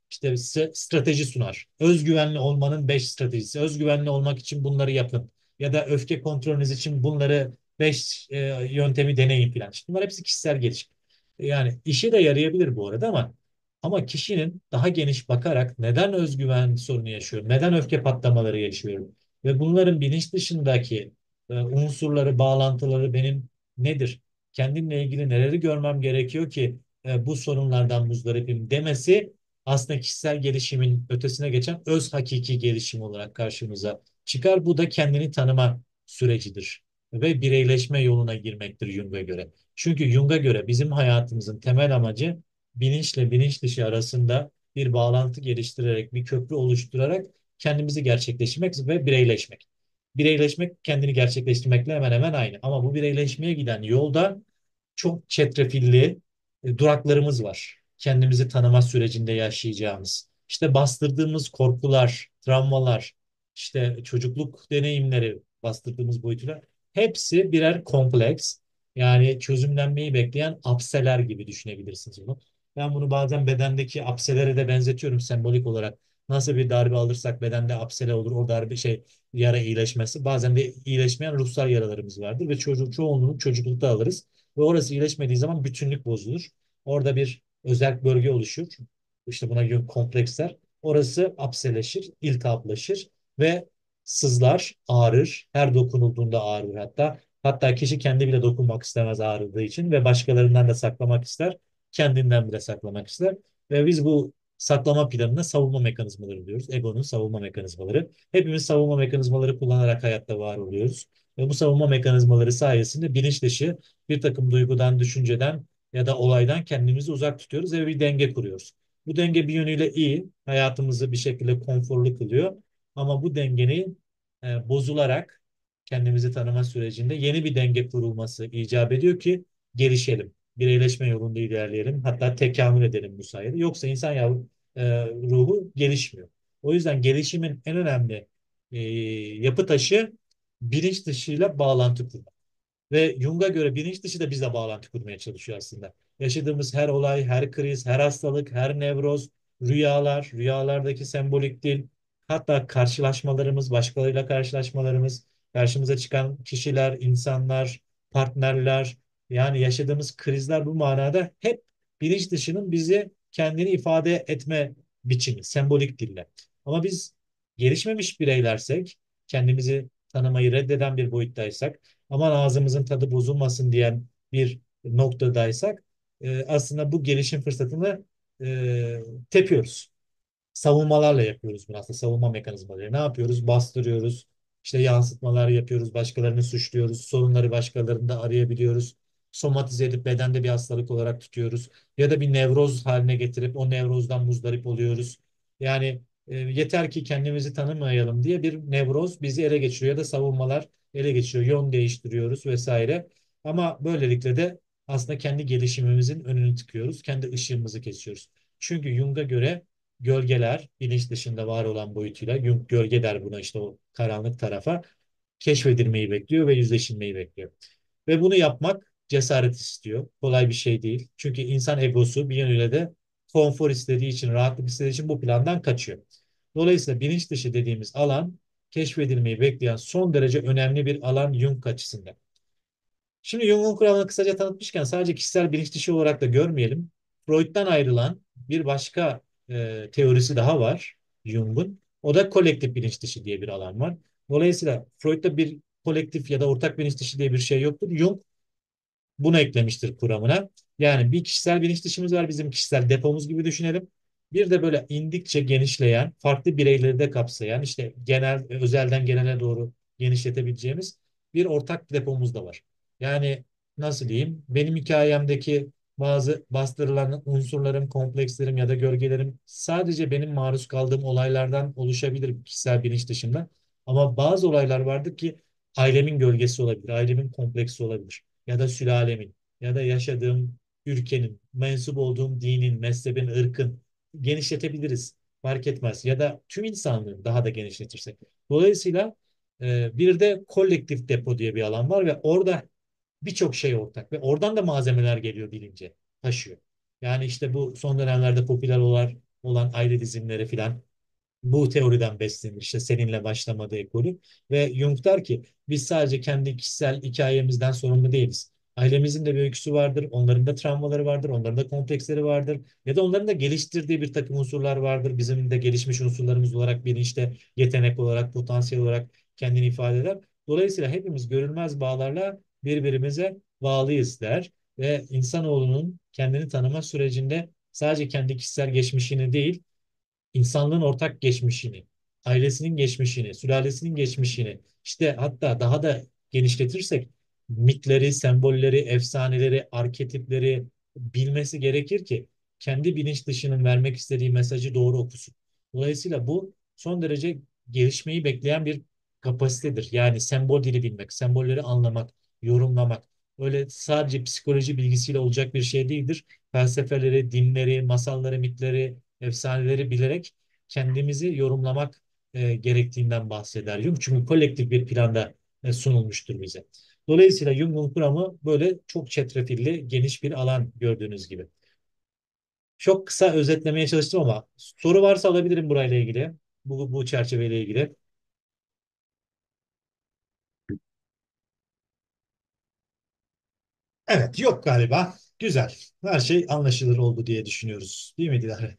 İşte size strateji sunar. Özgüvenli olmanın beş stratejisi. Özgüvenli olmak için bunları yapın. Ya da öfke kontrolünüz için bunları beş e, yöntemi deneyin falan. İşte bunlar hepsi kişisel gelişim. Yani işe de yarayabilir bu arada ama ama kişinin daha geniş bakarak neden özgüven sorunu yaşıyor, neden öfke patlamaları yaşıyor ve bunların bilinç dışındaki e, unsurları, bağlantıları benim nedir? Kendimle ilgili neleri görmem gerekiyor ki e, bu sorunlardan muzdaripim demesi aslında kişisel gelişimin ötesine geçen öz hakiki gelişim olarak karşımıza çıkar. Bu da kendini tanıma sürecidir ve bireyleşme yoluna girmektir Jung'a göre. Çünkü Jung'a göre bizim hayatımızın temel amacı bilinçle bilinç dışı arasında bir bağlantı geliştirerek, bir köprü oluşturarak kendimizi gerçekleştirmek ve bireyleşmek. Bireyleşmek kendini gerçekleştirmekle hemen hemen aynı. Ama bu bireyleşmeye giden yolda çok çetrefilli e, duraklarımız var. Kendimizi tanıma sürecinde yaşayacağımız. İşte bastırdığımız korkular, travmalar, işte çocukluk deneyimleri bastırdığımız boyutuyla hepsi birer kompleks. Yani çözümlenmeyi bekleyen apseler gibi düşünebilirsiniz bunu. Ben bunu bazen bedendeki apselere de benzetiyorum sembolik olarak. Nasıl bir darbe alırsak bedende apsele olur, o darbe şey yara iyileşmesi. Bazen de iyileşmeyen ruhsal yaralarımız vardır ve çocuk çoğunluğunu çocuklukta alırız. Ve orası iyileşmediği zaman bütünlük bozulur. Orada bir özel bölge oluşur. İşte buna göre kompleksler. Orası apseleşir, iltihaplaşır ve sızlar, ağrır. Her dokunulduğunda ağrır hatta. Hatta kişi kendi bile dokunmak istemez ağrıdığı için ve başkalarından da saklamak ister. Kendinden bile saklamak ister. Ve biz bu saklama planına savunma mekanizmaları diyoruz. Egonun savunma mekanizmaları. Hepimiz savunma mekanizmaları kullanarak hayatta var oluyoruz. Ve bu savunma mekanizmaları sayesinde bilinç dışı bir takım duygudan, düşünceden ya da olaydan kendimizi uzak tutuyoruz ve bir denge kuruyoruz. Bu denge bir yönüyle iyi, hayatımızı bir şekilde konforlu kılıyor. Ama bu dengenin e, bozularak kendimizi tanıma sürecinde yeni bir denge kurulması icap ediyor ki gelişelim. Bireyleşme yolunda ilerleyelim. Hatta tekamül edelim bu sayede. Yoksa insan yav- e, ruhu gelişmiyor. O yüzden gelişimin en önemli e, yapı taşı bilinç dışıyla bağlantı kurmak. Ve Jung'a göre bilinç dışı da bizle bağlantı kurmaya çalışıyor aslında. Yaşadığımız her olay, her kriz, her hastalık, her nevroz, rüyalar, rüyalardaki sembolik dil, hatta karşılaşmalarımız, başkalarıyla karşılaşmalarımız, karşımıza çıkan kişiler, insanlar, partnerler, yani yaşadığımız krizler bu manada hep bilinç dışının bizi kendini ifade etme biçimi, sembolik dille. Ama biz gelişmemiş bireylersek, kendimizi tanımayı reddeden bir boyuttaysak, aman ağzımızın tadı bozulmasın diyen bir noktadaysak e, aslında bu gelişim fırsatını e, tepiyoruz. Savunmalarla yapıyoruz bunu aslında savunma mekanizmaları. Ne yapıyoruz? Bastırıyoruz. İşte yansıtmalar yapıyoruz. Başkalarını suçluyoruz. Sorunları başkalarında arayabiliyoruz. Somatize edip bedende bir hastalık olarak tutuyoruz. Ya da bir nevroz haline getirip o nevrozdan muzdarip oluyoruz. Yani e, yeter ki kendimizi tanımayalım diye bir nevroz bizi ele geçiriyor ya da savunmalar ele geçiriyor. Yön değiştiriyoruz vesaire. Ama böylelikle de aslında kendi gelişimimizin önünü tıkıyoruz. Kendi ışığımızı kesiyoruz. Çünkü Jung'a göre gölgeler bilinç dışında var olan boyutuyla Jung gölge der buna işte o karanlık tarafa keşfedilmeyi bekliyor ve yüzleşilmeyi bekliyor. Ve bunu yapmak cesaret istiyor. Kolay bir şey değil. Çünkü insan egosu bir yönüyle de konfor istediği için, rahatlık istediği için bu plandan kaçıyor. Dolayısıyla bilinç dışı dediğimiz alan keşfedilmeyi bekleyen son derece önemli bir alan Jung açısından. Şimdi Jung'un kuramını kısaca tanıtmışken sadece kişisel bilinç dışı olarak da görmeyelim. Freud'dan ayrılan bir başka e, teorisi daha var Jung'un. O da kolektif bilinç dışı diye bir alan var. Dolayısıyla Freud'da bir kolektif ya da ortak bilinç dışı diye bir şey yoktur. Jung bunu eklemiştir kuramına. Yani bir kişisel bilinç dışımız var bizim kişisel depomuz gibi düşünelim. Bir de böyle indikçe genişleyen, farklı bireyleri de kapsayan, işte genel, özelden genele doğru genişletebileceğimiz bir ortak depomuz da var. Yani nasıl diyeyim? Benim hikayemdeki bazı bastırılan unsurlarım, komplekslerim ya da gölgelerim sadece benim maruz kaldığım olaylardan oluşabilir kişisel bilinç dışında. Ama bazı olaylar vardır ki ailemin gölgesi olabilir, ailemin kompleksi olabilir ya da sülalemin ya da yaşadığım ülkenin, mensup olduğum dinin, mezhebin, ırkın genişletebiliriz. Fark etmez. Ya da tüm insanlığın daha da genişletirsek. Dolayısıyla e, bir de kolektif depo diye bir alan var ve orada birçok şey ortak ve oradan da malzemeler geliyor bilince, taşıyor. Yani işte bu son dönemlerde popüler olan olan aile dizimleri filan bu teoriden beslenir. İşte seninle başlamadı ekolü. Ve Jung der ki biz sadece kendi kişisel hikayemizden sorumlu değiliz. Ailemizin de bir öyküsü vardır, onların da travmaları vardır, onların da kompleksleri vardır. Ya da onların da geliştirdiği bir takım unsurlar vardır. Bizim de gelişmiş unsurlarımız olarak bilinçte, yetenek olarak, potansiyel olarak kendini ifade eder. Dolayısıyla hepimiz görülmez bağlarla birbirimize bağlıyız der. Ve insanoğlunun kendini tanıma sürecinde sadece kendi kişisel geçmişini değil, insanlığın ortak geçmişini, ailesinin geçmişini, sülalesinin geçmişini, işte hatta daha da genişletirsek mitleri, sembolleri, efsaneleri, arketipleri bilmesi gerekir ki kendi bilinç dışının vermek istediği mesajı doğru okusun. Dolayısıyla bu son derece gelişmeyi bekleyen bir kapasitedir. Yani sembol dili bilmek, sembolleri anlamak, yorumlamak. Öyle sadece psikoloji bilgisiyle olacak bir şey değildir. Felsefeleri, dinleri, masalları, mitleri, efsaneleri bilerek kendimizi yorumlamak e, gerektiğinden bahseder Jung. Çünkü kolektif bir planda e, sunulmuştur bize. Dolayısıyla Jung'un kuramı böyle çok çetrefilli, geniş bir alan gördüğünüz gibi. Çok kısa özetlemeye çalıştım ama soru varsa alabilirim burayla ilgili. Bu, bu çerçeveyle ilgili. Evet, yok galiba. Güzel. Her şey anlaşılır oldu diye düşünüyoruz. Değil mi Dilara?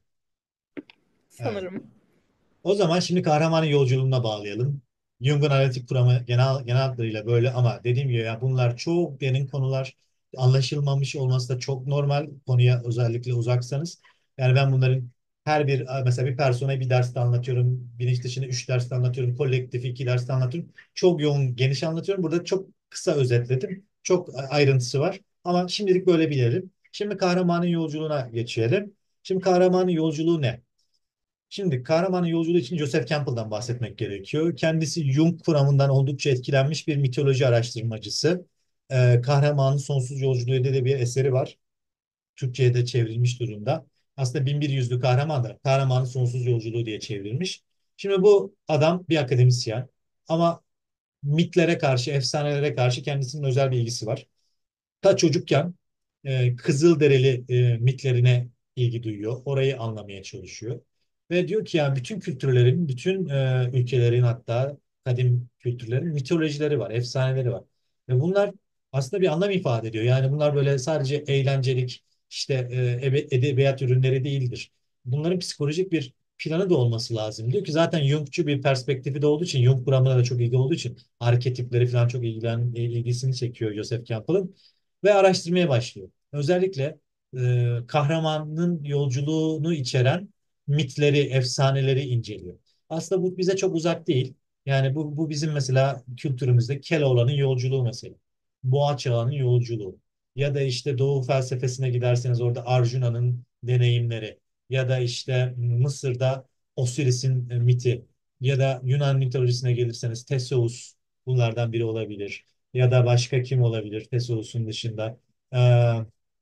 Evet. Sanırım. O zaman şimdi kahramanın yolculuğuna bağlayalım. Jung'un analitik kuramı genel, genel hatlarıyla böyle ama dediğim gibi ya bunlar çok derin konular. Anlaşılmamış olması da çok normal. Konuya özellikle uzaksanız. Yani ben bunların her bir mesela bir personayı bir derste anlatıyorum. Bilinç dışını üç derste anlatıyorum. Kolektifi iki derste anlatıyorum. Çok yoğun, geniş anlatıyorum. Burada çok kısa özetledim. Çok ayrıntısı var. Ama şimdilik böyle bilelim. Şimdi kahramanın yolculuğuna geçelim. Şimdi kahramanın yolculuğu ne? Şimdi kahramanın yolculuğu için Joseph Campbell'dan bahsetmek gerekiyor. Kendisi Jung kuramından oldukça etkilenmiş bir mitoloji araştırmacısı. Ee, Kahramanın Sonsuz Yolculuğu diye de bir eseri var. Türkçe'ye de çevrilmiş durumda. Aslında bin bir yüzlü kahraman da Kahramanın Sonsuz Yolculuğu diye çevrilmiş. Şimdi bu adam bir akademisyen ama mitlere karşı, efsanelere karşı kendisinin özel bir ilgisi var. Ta çocukken e, Kızılderili e, mitlerine ilgi duyuyor. Orayı anlamaya çalışıyor. Ve diyor ki yani bütün kültürlerin, bütün e, ülkelerin hatta kadim kültürlerin mitolojileri var, efsaneleri var. Ve bunlar aslında bir anlam ifade ediyor. Yani bunlar böyle sadece eğlencelik, işte e, ebe- edebiyat ürünleri değildir. Bunların psikolojik bir planı da olması lazım. Diyor ki zaten Jungçu bir perspektifi de olduğu için, Jung kuramına da çok ilgi olduğu için arketipleri falan çok ilgilen, ilgisini çekiyor Joseph Campbell'ın ve araştırmaya başlıyor. Özellikle e, kahramanın yolculuğunu içeren mitleri, efsaneleri inceliyor. Aslında bu bize çok uzak değil. Yani bu, bu bizim mesela kültürümüzde Keloğlan'ın yolculuğu mesela. Boğa Çağı'nın yolculuğu. Ya da işte Doğu felsefesine giderseniz orada Arjuna'nın deneyimleri. Ya da işte Mısır'da Osiris'in e, miti. Ya da Yunan mitolojisine gelirseniz Theseus bunlardan biri olabilir. Ya da başka kim olabilir Theseus'un dışında? Ee,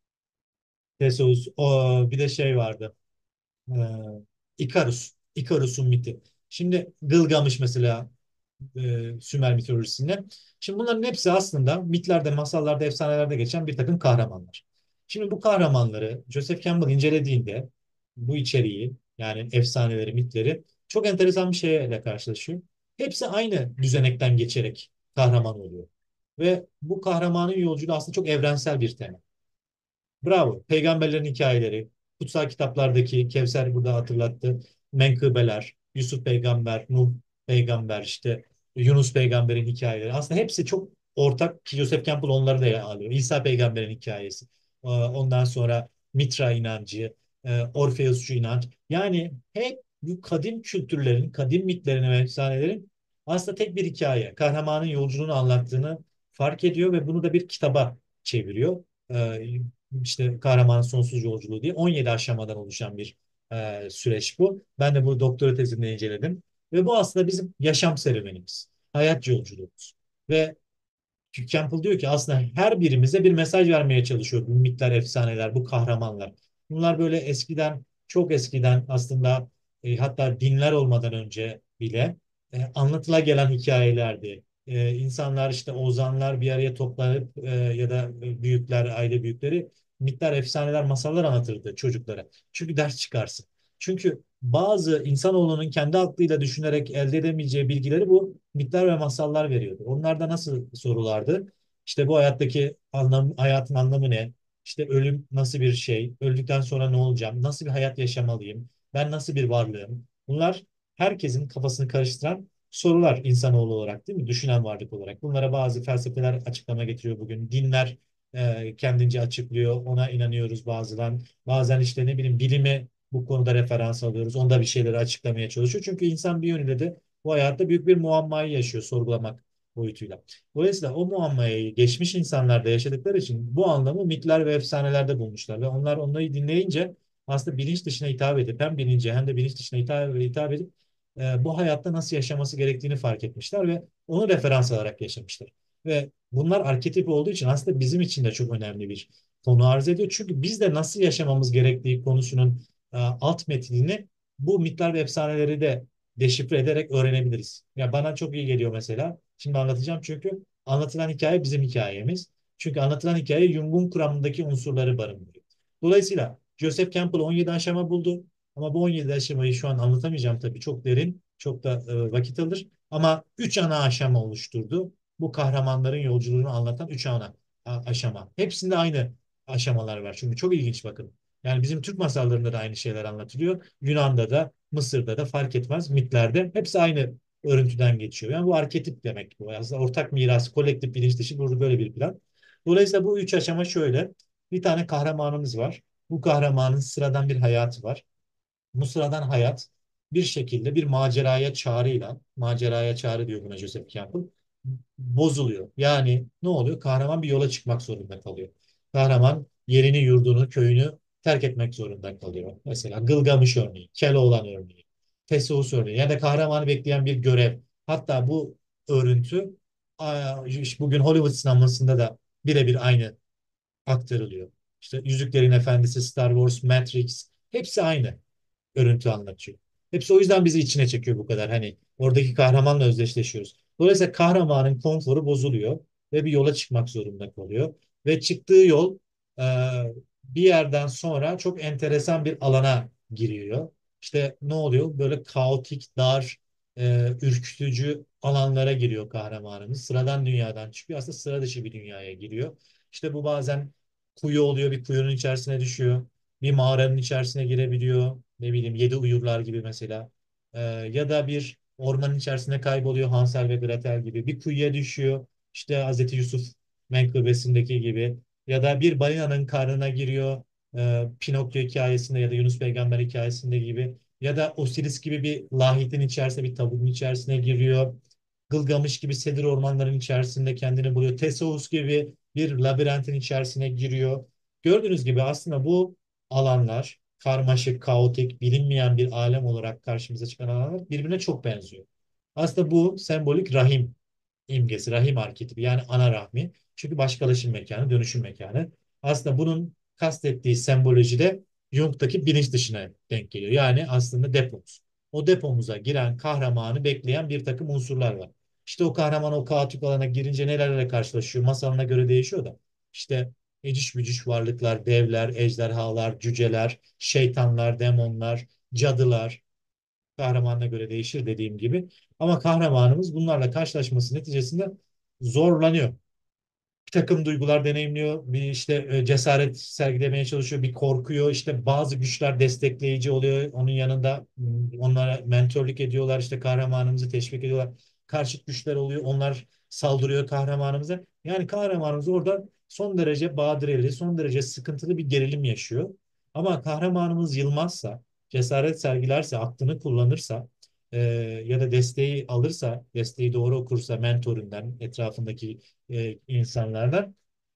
Theseus, o, bir de şey vardı. Ee, Ikarus. Ikarus'un miti. Şimdi Gılgamış mesela e, Sümer mitolojisinde. Şimdi bunların hepsi aslında mitlerde, masallarda, efsanelerde geçen bir takım kahramanlar. Şimdi bu kahramanları Joseph Campbell incelediğinde bu içeriği yani efsaneleri, mitleri çok enteresan bir şeyle karşılaşıyor. Hepsi aynı düzenekten geçerek kahraman oluyor. Ve bu kahramanın yolculuğu aslında çok evrensel bir tema. Bravo. Peygamberlerin hikayeleri, kutsal kitaplardaki Kevser burada hatırlattı. Menkıbeler, Yusuf peygamber, Nuh peygamber, işte Yunus peygamberin hikayeleri. Aslında hepsi çok ortak ki Joseph Campbell onları da ele alıyor. İsa peygamberin hikayesi. Ee, Ondan sonra Mitra inancı, e, Orfeusçu inanç. Yani hep bu kadim kültürlerin, kadim mitlerin ve efsanelerin aslında tek bir hikaye. Kahramanın yolculuğunu anlattığını fark ediyor ve bunu da bir kitaba çeviriyor. Ee, işte Kahramanın Sonsuz Yolculuğu diye on yedi aşamadan oluşan bir e, süreç bu. Ben de bu doktora tezimde inceledim. Ve bu aslında bizim yaşam serüvenimiz, hayat yolculuğumuz. Ve Campbell diyor ki aslında her birimize bir mesaj vermeye çalışıyor bu mitler, efsaneler, bu kahramanlar. Bunlar böyle eskiden, çok eskiden aslında e, hatta dinler olmadan önce bile e, anlatıla gelen hikayelerdi. E, insanlar işte ozanlar bir araya toplanıp e, ya da büyükler, aile büyükleri mitler, efsaneler, masallar anlatırdı çocuklara. Çünkü ders çıkarsın. Çünkü bazı insanoğlunun kendi aklıyla düşünerek elde edemeyeceği bilgileri bu mitler ve masallar veriyordu. Onlar da nasıl sorulardı? İşte bu hayattaki anlam, hayatın anlamı ne? İşte ölüm nasıl bir şey? Öldükten sonra ne olacağım? Nasıl bir hayat yaşamalıyım? Ben nasıl bir varlığım? Bunlar herkesin kafasını karıştıran sorular insanoğlu olarak, değil mi? Düşünen varlık olarak. Bunlara bazı felsefeler açıklama getiriyor bugün. Dinler e, kendince açıklıyor. Ona inanıyoruz bazen. Bazen işte ne bileyim bilimi bu konuda referans alıyoruz. Onda bir şeyleri açıklamaya çalışıyor. Çünkü insan bir yönüyle de bu hayatta büyük bir muammayı yaşıyor sorgulamak boyutuyla. Dolayısıyla o muammayı geçmiş insanlar da yaşadıkları için bu anlamı mitler ve efsanelerde bulmuşlar. Ve onlar onları dinleyince aslında bilinç dışına hitap edip hem bilince hem de bilinç dışına hitap, hitap edip e, bu hayatta nasıl yaşaması gerektiğini fark etmişler ve onu referans alarak yaşamışlar. Ve bunlar arketip olduğu için aslında bizim için de çok önemli bir konu arz ediyor. Çünkü biz de nasıl yaşamamız gerektiği konusunun e, alt metnini bu mitler ve efsaneleri de deşifre ederek öğrenebiliriz. Ya bana çok iyi geliyor mesela. Şimdi anlatacağım çünkü anlatılan hikaye bizim hikayemiz. Çünkü anlatılan hikaye Jung'un kuramındaki unsurları barındırıyor. Dolayısıyla Joseph Campbell on yedi aşama buldu. Ama bu on yedi aşamayı şu an anlatamayacağım tabii. Çok derin, çok da e, vakit alır. Ama üç ana aşama oluşturdu. Bu kahramanların yolculuğunu anlatan üç ana a- aşama. Hepsinde aynı aşamalar var. Çünkü çok ilginç bakın. Yani bizim Türk masallarında da aynı şeyler anlatılıyor. Yunan'da da, Mısır'da da fark etmez. Mitlerde hepsi aynı örüntüden geçiyor. Yani bu arketip demek bu. Aslında ortak miras, kolektif bilinç dışı burada böyle bir plan. Dolayısıyla bu üç aşama şöyle. Bir tane kahramanımız var. Bu kahramanın sıradan bir hayatı var. Bu sıradan hayat bir şekilde bir maceraya çağrıyla, maceraya çağrı diyor buna Joseph Campbell, bozuluyor. Yani ne oluyor? Kahraman bir yola çıkmak zorunda kalıyor. Kahraman yerini, yurdunu, köyünü terk etmek zorunda kalıyor. Mesela Gılgamış örneği, Keloğlan örneği, Teseus örneği ya da kahramanı bekleyen bir görev. Hatta bu örüntü aa, bugün Hollywood sinemasında da birebir aynı aktarılıyor. İşte Yüzüklerin Efendisi, Star Wars, Matrix hepsi aynı örüntü anlatıyor. Hepsi o yüzden bizi içine çekiyor bu kadar. Hani oradaki kahramanla özdeşleşiyoruz. Dolayısıyla kahramanın konforu bozuluyor ve bir yola çıkmak zorunda kalıyor. Ve çıktığı yol e, bir yerden sonra çok enteresan bir alana giriyor. İşte ne oluyor? Böyle kaotik, dar, e, ürkütücü alanlara giriyor kahramanımız. Sıradan dünyadan çıkıyor. Aslında sıra dışı bir dünyaya giriyor. İşte bu bazen kuyu oluyor, bir kuyunun içerisine düşüyor. Bir mağaranın içerisine girebiliyor. Ne bileyim yedi uyurlar gibi mesela. Ee, ya da bir ormanın içerisine kayboluyor Hansel ve Gretel gibi. Bir kuyuya düşüyor. İşte Hazreti Yusuf menkıbesindeki gibi. Ya da bir balinanın karnına giriyor. Ee, Pinokyo hikayesinde ya da Yunus Peygamber hikayesinde gibi. Ya da Osiris gibi bir lahitin içerisine, bir tabutun içerisine giriyor. Gılgamış gibi sedir ormanların içerisinde kendini buluyor. Teseus gibi bir labirentin içerisine giriyor. Gördüğünüz gibi aslında bu alanlar karmaşık, kaotik, bilinmeyen bir alem olarak karşımıza çıkan alanlar birbirine çok benziyor. Aslında bu sembolik rahim imgesi, rahim arketipi yani ana rahmi. Çünkü başkalaşım mekanı, dönüşüm mekanı. Aslında bunun kastettiği sembolojide de Jung'daki bilinç dışına denk geliyor. Yani aslında depomuz. O depomuza giren kahramanı bekleyen bir takım unsurlar var. İşte o kahraman o kaotik alana girince nelerle karşılaşıyor? Masalına göre değişiyor da. İşte eciş bücüş varlıklar, devler, ejderhalar, cüceler, şeytanlar, demonlar, cadılar, kahramanına göre değişir dediğim gibi. Ama kahramanımız bunlarla karşılaşması neticesinde zorlanıyor. Bir takım duygular deneyimliyor, bir işte e, cesaret sergilemeye çalışıyor, bir korkuyor. İşte bazı güçler destekleyici oluyor. Onun yanında m, onlara mentörlük ediyorlar, işte kahramanımızı teşvik ediyorlar. Karşıt güçler oluyor, onlar saldırıyor kahramanımıza. Yani kahramanımız orada son derece badireli, son derece sıkıntılı bir gerilim yaşıyor. Ama kahramanımız yılmazsa, cesaret sergilerse, aklını kullanırsa e, ya da desteği alırsa, desteği doğru okursa mentorundan, etrafındaki e, insanlardan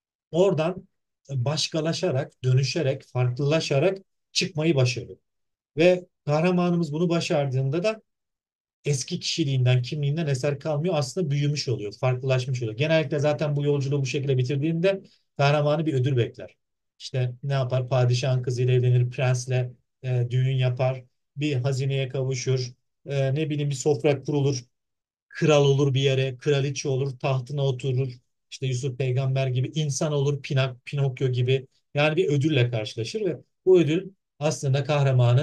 oradan başkalaşarak, dönüşerek, farklılaşarak çıkmayı başarıyor. Ve kahramanımız bunu başardığında da eski kişiliğinden, kimliğinden eser kalmıyor. Aslında büyümüş oluyor, farklılaşmış oluyor. Genellikle zaten bu yolculuğu bu şekilde bitirdiğinde kahramanı bir ödül bekler. İşte ne yapar? Padişahın kızıyla evlenir, prensle e, düğün yapar, bir hazineye kavuşur, e, ne bileyim bir sofra kurulur, kral olur bir yere, kraliçe olur, tahtına oturur. İşte Yusuf Peygamber gibi insan olur, Pinak, Pinokyo gibi. Yani bir ödülle karşılaşır ve bu ödül aslında kahramanın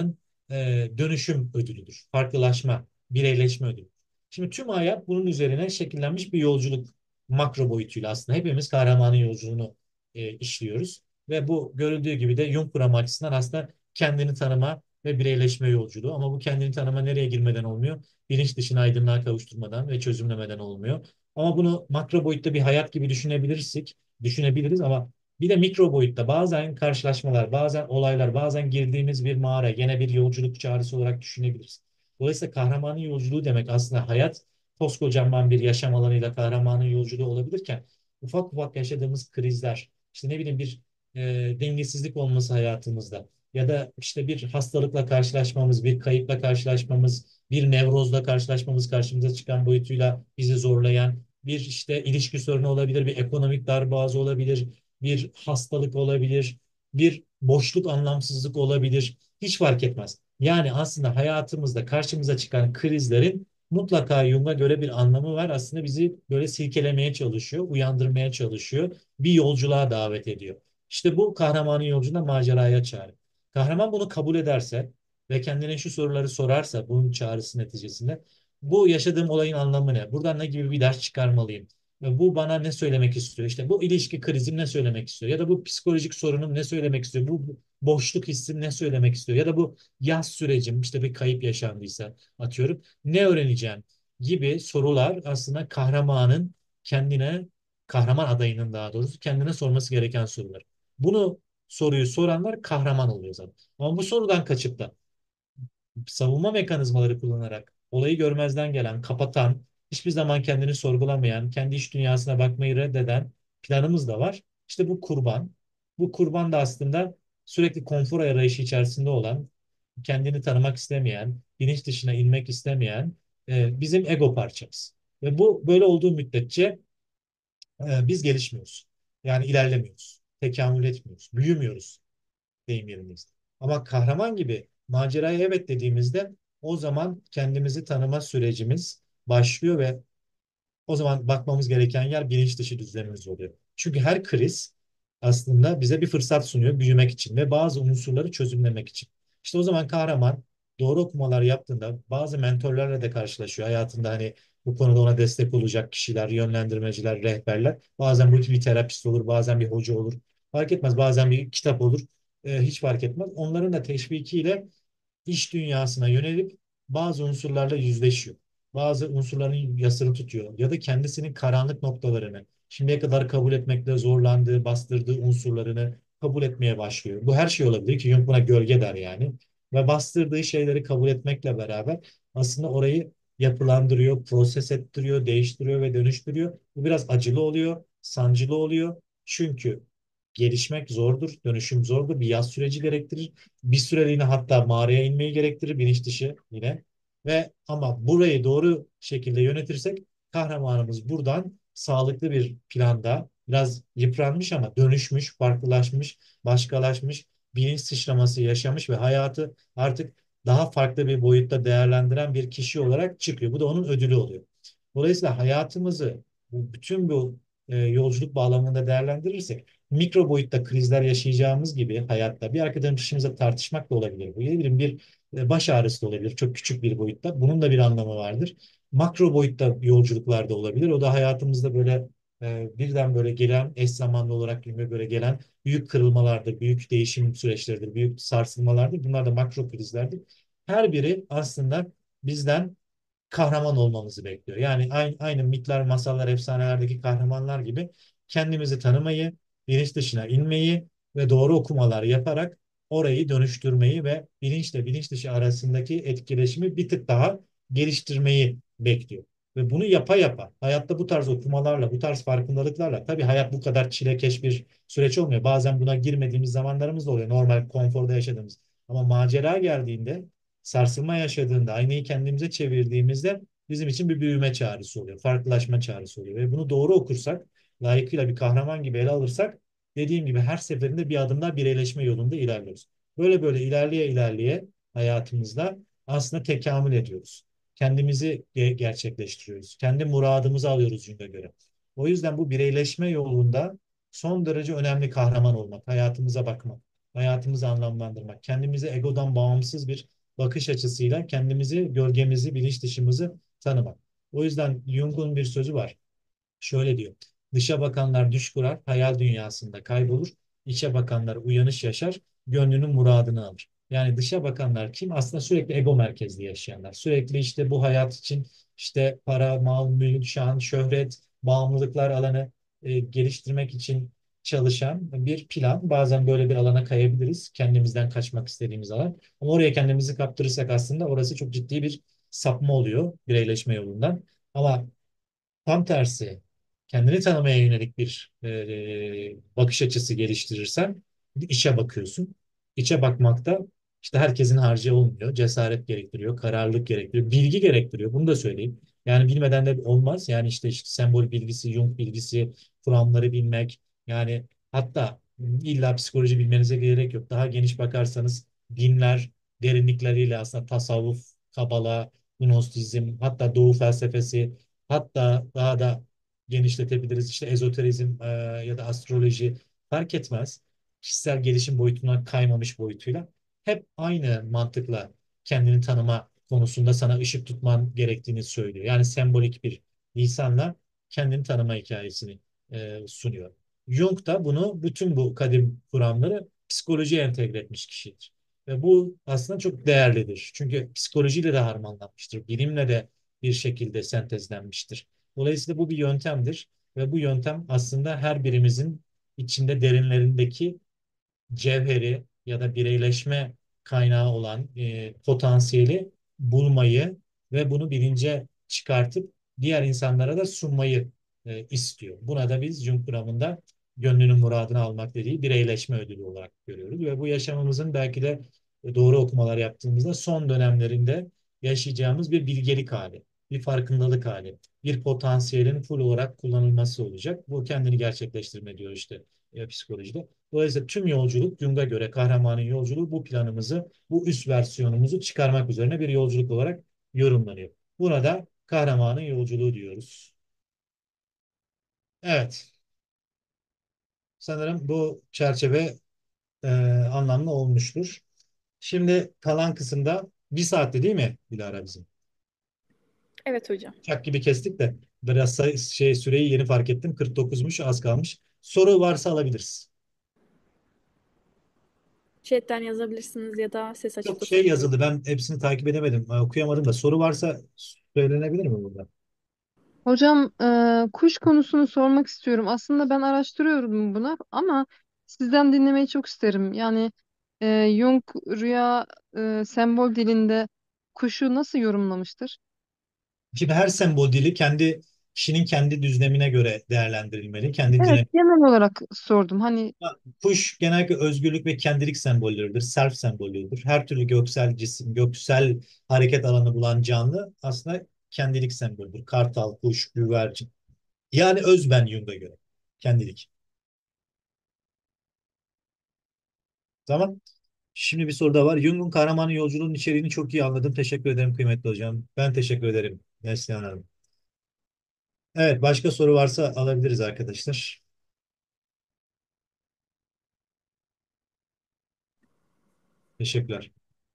e, dönüşüm ödülüdür. Farklılaşma, bireyleşme ödülü. Şimdi tüm hayat bunun üzerine şekillenmiş bir yolculuk makro boyutuyla aslında. Hepimiz kahramanın yolculuğunu e, işliyoruz. Ve bu görüldüğü gibi de Jung kuramı açısından aslında kendini tanıma ve bireyleşme yolculuğu. Ama bu kendini tanıma nereye girmeden olmuyor? Bilinç dışına aydınlığa kavuşturmadan ve çözümlemeden olmuyor. Ama bunu makro boyutta bir hayat gibi düşünebilirsek, düşünebiliriz ama bir de mikro boyutta bazen karşılaşmalar, bazen olaylar, bazen girdiğimiz bir mağara, gene bir yolculuk çağrısı olarak düşünebiliriz. Dolayısıyla kahramanın yolculuğu demek aslında hayat koskocaman bir yaşam alanıyla kahramanın yolculuğu olabilirken ufak ufak yaşadığımız krizler, işte ne bileyim bir e, dengesizlik olması hayatımızda ya da işte bir hastalıkla karşılaşmamız, bir kayıpla karşılaşmamız, bir nevrozla karşılaşmamız karşımıza çıkan boyutuyla bizi zorlayan bir işte ilişki sorunu olabilir, bir ekonomik darboğaz olabilir, bir hastalık olabilir, bir boşluk, anlamsızlık olabilir. Hiç fark etmez. Yani aslında hayatımızda karşımıza çıkan krizlerin mutlaka Jung'a göre bir anlamı var. Aslında bizi böyle silkelemeye çalışıyor, uyandırmaya çalışıyor, bir yolculuğa davet ediyor. İşte bu kahramanın yolculuğunda maceraya çağrı. Kahraman bunu kabul ederse ve kendine şu soruları sorarsa bunun çağrısı neticesinde bu yaşadığım olayın anlamı ne? Buradan ne gibi bir ders çıkarmalıyım? Ve bu bana ne söylemek istiyor? İşte bu ilişki krizim ne söylemek istiyor? Ya da bu psikolojik sorunum ne söylemek istiyor? Bu boşluk hissim ne söylemek istiyor? Ya da bu yaz sürecim işte bir kayıp yaşandıysa atıyorum ne öğreneceğim gibi sorular aslında kahramanın kendine kahraman adayının daha doğrusu kendine sorması gereken sorular. Bunu soruyu soranlar kahraman oluyor zaten. Ama bu sorudan kaçıp da savunma mekanizmaları kullanarak olayı görmezden gelen, kapatan, hiçbir zaman kendini sorgulamayan, kendi iç dünyasına bakmayı reddeden planımız da var. İşte bu kurban. Bu kurban da aslında sürekli konfor arayışı içerisinde olan, kendini tanımak istemeyen, bilinç dışına inmek istemeyen e, bizim ego parçamız. Ve bu böyle olduğu müddetçe e, biz gelişmiyoruz. Yani ilerlemiyoruz, tekamül etmiyoruz, büyümüyoruz deyim yerindeyse. Ama kahraman gibi maceraya evet dediğimizde o zaman kendimizi tanıma sürecimiz başlıyor ve o zaman bakmamız gereken yer bilinç dışı düzlemimiz oluyor. Çünkü her kriz aslında bize bir fırsat sunuyor büyümek için ve bazı unsurları çözümlemek için. İşte o zaman kahraman doğru okumalar yaptığında bazı mentorlarla da karşılaşıyor. Hayatında hani bu konuda ona destek olacak kişiler, yönlendirmeciler, rehberler. Bazen bu bir terapist olur, bazen bir hoca olur. Fark etmez. Bazen bir kitap olur. Ee, hiç fark etmez. Onların da teşvikiyle iş dünyasına yönelip bazı unsurlarla yüzleşiyor. Bazı unsurların yasını tutuyor ya da kendisinin karanlık noktalarını, şimdiye kadar kabul etmekte zorlandığı, bastırdığı unsurlarını kabul etmeye başlıyor. Bu her şey olabilir ki Jung buna gölge der yani. Ve bastırdığı şeyleri kabul etmekle beraber aslında orayı yapılandırıyor, proses ettiriyor, değiştiriyor ve dönüştürüyor. Bu biraz acılı oluyor, sancılı oluyor. Çünkü gelişmek zordur, dönüşüm zordur, bir yaz süreci gerektirir. Bir süreliğine hatta mağaraya inmeyi gerektirir bilinç dışı yine. Ve ama burayı doğru şekilde yönetirsek kahramanımız buradan sağlıklı bir planda biraz yıpranmış ama dönüşmüş, farklılaşmış, başkalaşmış, bilinç sıçraması yaşamış ve hayatı artık daha farklı bir boyutta değerlendiren bir kişi olarak çıkıyor. Bu da onun ödülü oluyor. Dolayısıyla hayatımızı bu, bütün bu e, yolculuk bağlamında değerlendirirsek mikro boyutta krizler yaşayacağımız gibi hayatta bir arkadaşımızla tartışmak da olabilir. Bu ne bileyim bir e, baş ağrısı da olabilir. Çok küçük bir boyutta. Bunun da bir anlamı vardır. Makro boyutta yolculuklar da olabilir. O da hayatımızda böyle e, birden böyle gelen eş zamanlı olarak güme böyle gelen büyük kırılmalardır, büyük değişim süreçleridir, büyük sarsılmalardır. Bunlar da makro krizlerdir. Her biri aslında bizden kahraman olmamızı bekliyor. Yani aynı, aynı mitler, masallar, efsanelerdeki kahramanlar gibi kendimizi tanımayı, bilinç dışına inmeyi ve doğru okumalar yaparak orayı dönüştürmeyi ve bilinçle bilinç dışı arasındaki etkileşimi bir tık daha geliştirmeyi bekliyor. Ve bunu yapa yapa, hayatta bu tarz okumalarla, bu tarz farkındalıklarla, tabii hayat bu kadar çilekeş bir süreç olmuyor. Bazen buna girmediğimiz zamanlarımız da oluyor. Normal konforda yaşadığımız. Ama macera geldiğinde sarsılma yaşadığında, aynayı kendimize çevirdiğimizde bizim için bir büyüme çağrısı oluyor. Farklılaşma çağrısı oluyor. Ve bunu doğru okursak, layıkıyla bir kahraman gibi ele alırsak, dediğim gibi her seferinde bir adım daha bireyleşme yolunda ilerliyoruz. Böyle böyle ilerleye ilerleye hayatımızda aslında tekamül ediyoruz. Kendimizi ge- gerçekleştiriyoruz. Kendi muradımızı alıyoruz Jung'a göre. O yüzden bu bireyleşme yolunda son derece önemli kahraman olmak, hayatımıza bakmak, hayatımızı anlamlandırmak, kendimizi egodan bağımsız bir bakış açısıyla kendimizi, gölgemizi, bilinç dışımızı tanımak. O yüzden Jung'un bir sözü var. Şöyle diyor. Dışa bakanlar düş kurar, hayal dünyasında kaybolur. İçe bakanlar uyanış yaşar, gönlünün muradını alır. Yani dışa bakanlar kim? Aslında sürekli ego merkezli yaşayanlar. Sürekli işte bu hayat için işte para, mal, mülk, şan, şöhret, bağımlılıklar alanı e, geliştirmek için çalışan bir plan. Bazen böyle bir alana kayabiliriz. Kendimizden kaçmak istediğimiz alan. Ama oraya kendimizi kaptırırsak aslında orası çok ciddi bir sapma oluyor bireyleşme yolundan. Ama tam tersi, kendini tanımaya yönelik bir e, bakış açısı geliştirirsen işe bakıyorsun. İçe bakmakta işte herkesin harcı olmuyor. Cesaret gerektiriyor, kararlılık gerektiriyor, bilgi gerektiriyor. Bunu da söyleyeyim. Yani bilmeden de olmaz. Yani işte, işte sembol bilgisi, Jung bilgisi, kuramları bilmek. Yani hatta illa psikoloji bilmenize gerek yok. Daha geniş bakarsanız dinler derinlikleriyle aslında tasavvuf, kabala, gnostisizm, hatta Doğu felsefesi, hatta daha da genişletebiliriz. İşte ezoterizm e, ya da astroloji fark etmez. Kişisel gelişim boyutuna kaymamış boyutuyla hep aynı mantıkla kendini tanıma konusunda sana ışık tutman gerektiğini söylüyor. Yani sembolik bir lisanla kendini tanıma hikayesini e, sunuyor. Jung da bunu, bütün bu kadim kuramları psikolojiye entegre etmiş kişidir. Ve bu aslında çok değerlidir. Çünkü psikolojiyle de harmanlanmıştır. Bilimle de bir şekilde sentezlenmiştir. Dolayısıyla bu bir yöntemdir ve bu yöntem aslında her birimizin içinde derinlerindeki cevheri ya da bireyleşme kaynağı olan e, potansiyeli bulmayı ve bunu bilince çıkartıp diğer insanlara da sunmayı e, istiyor. Buna da biz Jung kuramında gönlünün muradını almak dediği bireyleşme ödülü olarak görüyoruz ve bu yaşamımızın belki de doğru okumalar yaptığımızda son dönemlerinde yaşayacağımız bir bilgelik hali, bir farkındalık hali, bir potansiyelin full olarak kullanılması olacak. Bu kendini gerçekleştirme diyor işte e, psikolojide. Dolayısıyla tüm yolculuk Jung'a göre kahramanın yolculuğu bu planımızı, bu üst versiyonumuzu çıkarmak üzerine bir yolculuk olarak yorumlanıyor. Buna da kahramanın yolculuğu diyoruz. Evet, sanırım bu çerçeve e, anlamlı olmuştur. Şimdi kalan kısımda bir saatte değil mi Dilara bizim? Evet hocam. Çak gibi kestik de biraz say- şey süreyi yeni fark ettim. kırk dokuzmuş, az kalmış. Soru varsa alabiliriz. Chatten yazabilirsiniz ya da ses açıp Çok da şey sorabilirsiniz. yazıldı, ben hepsini takip edemedim. e, Okuyamadım da soru varsa söylenebilir mi burada? Hocam, e, kuş konusunu sormak istiyorum. Aslında ben araştırıyorum bunu ama sizden dinlemeyi çok isterim. Yani e, Jung rüya e, sembol dilinde kuşu nasıl yorumlamıştır? Şimdi her sembol dili kendi kişinin kendi düzlemine göre değerlendirilmeli. Kendi Evet, dinamik. genel olarak sordum. Hani Kuş genellikle özgürlük ve kendilik sembolleridir. Self sembolleridir. Her türlü göksel cisim, göksel hareket alanı bulan canlı aslında kendilik sembolüdür. Kartal, kuş, güvercin. Yani özben Jung'a göre. Kendilik. Tamam. Şimdi bir soru da var. Jung'un kahramanın yolculuğunun içeriğini çok iyi anladım. Teşekkür ederim kıymetli hocam. Ben teşekkür ederim Neslihan Hanım. Evet, başka soru varsa alabiliriz arkadaşlar. Teşekkürler.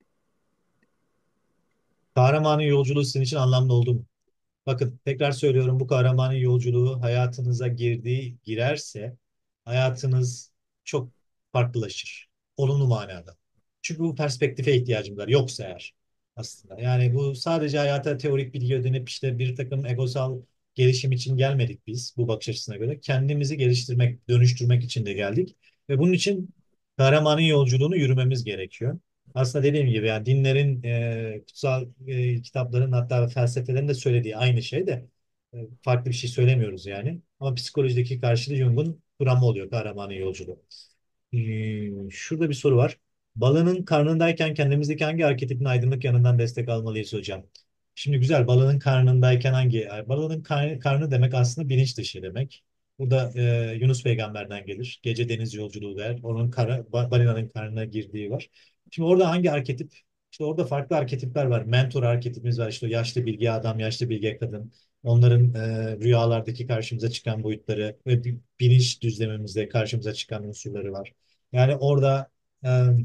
Kahramanın yolculuğu sizin için anlamlı oldu mu? Bakın tekrar söylüyorum, bu kahramanın yolculuğu hayatınıza girdiği girerse hayatınız çok farklılaşır. Olumlu manada. Çünkü bu perspektife ihtiyacım var. Yoksa eğer aslında. Yani bu sadece hayata teorik bilgi öğrenip işte bir takım egosal gelişim için gelmedik biz bu bakış açısına göre. Kendimizi geliştirmek, dönüştürmek için de geldik. Ve bunun için kahramanın yolculuğunu yürümemiz gerekiyor. Aslında dediğim gibi yani dinlerin, e, kutsal e, kitapların, hatta felsefelerin de söylediği aynı şey de e, farklı bir şey söylemiyoruz yani. Ama psikolojideki karşılığı Jung'un kuramı oluyor kahramanın yolculuğu. Ee, şurada bir soru var. Balığın karnındayken kendimizdeki hangi arketipin aydınlık yanından destek almalıyız hocam? Şimdi güzel, balığın karnındayken hangi? Balığın karnı, karnı demek aslında bilinç dışı demek. Burada e, Yunus peygamberden gelir. Gece deniz yolculuğu der. Onun kara, ba- balinanın karnına girdiği var. Şimdi orada hangi arketip? İşte orada farklı arketipler var. Mentor arketipimiz var. İşte yaşlı bilge adam, yaşlı bilge kadın. Onların e, rüyalardaki karşımıza çıkan boyutları ve bilinç düzlemimizde karşımıza çıkan unsurları var. Yani orada e,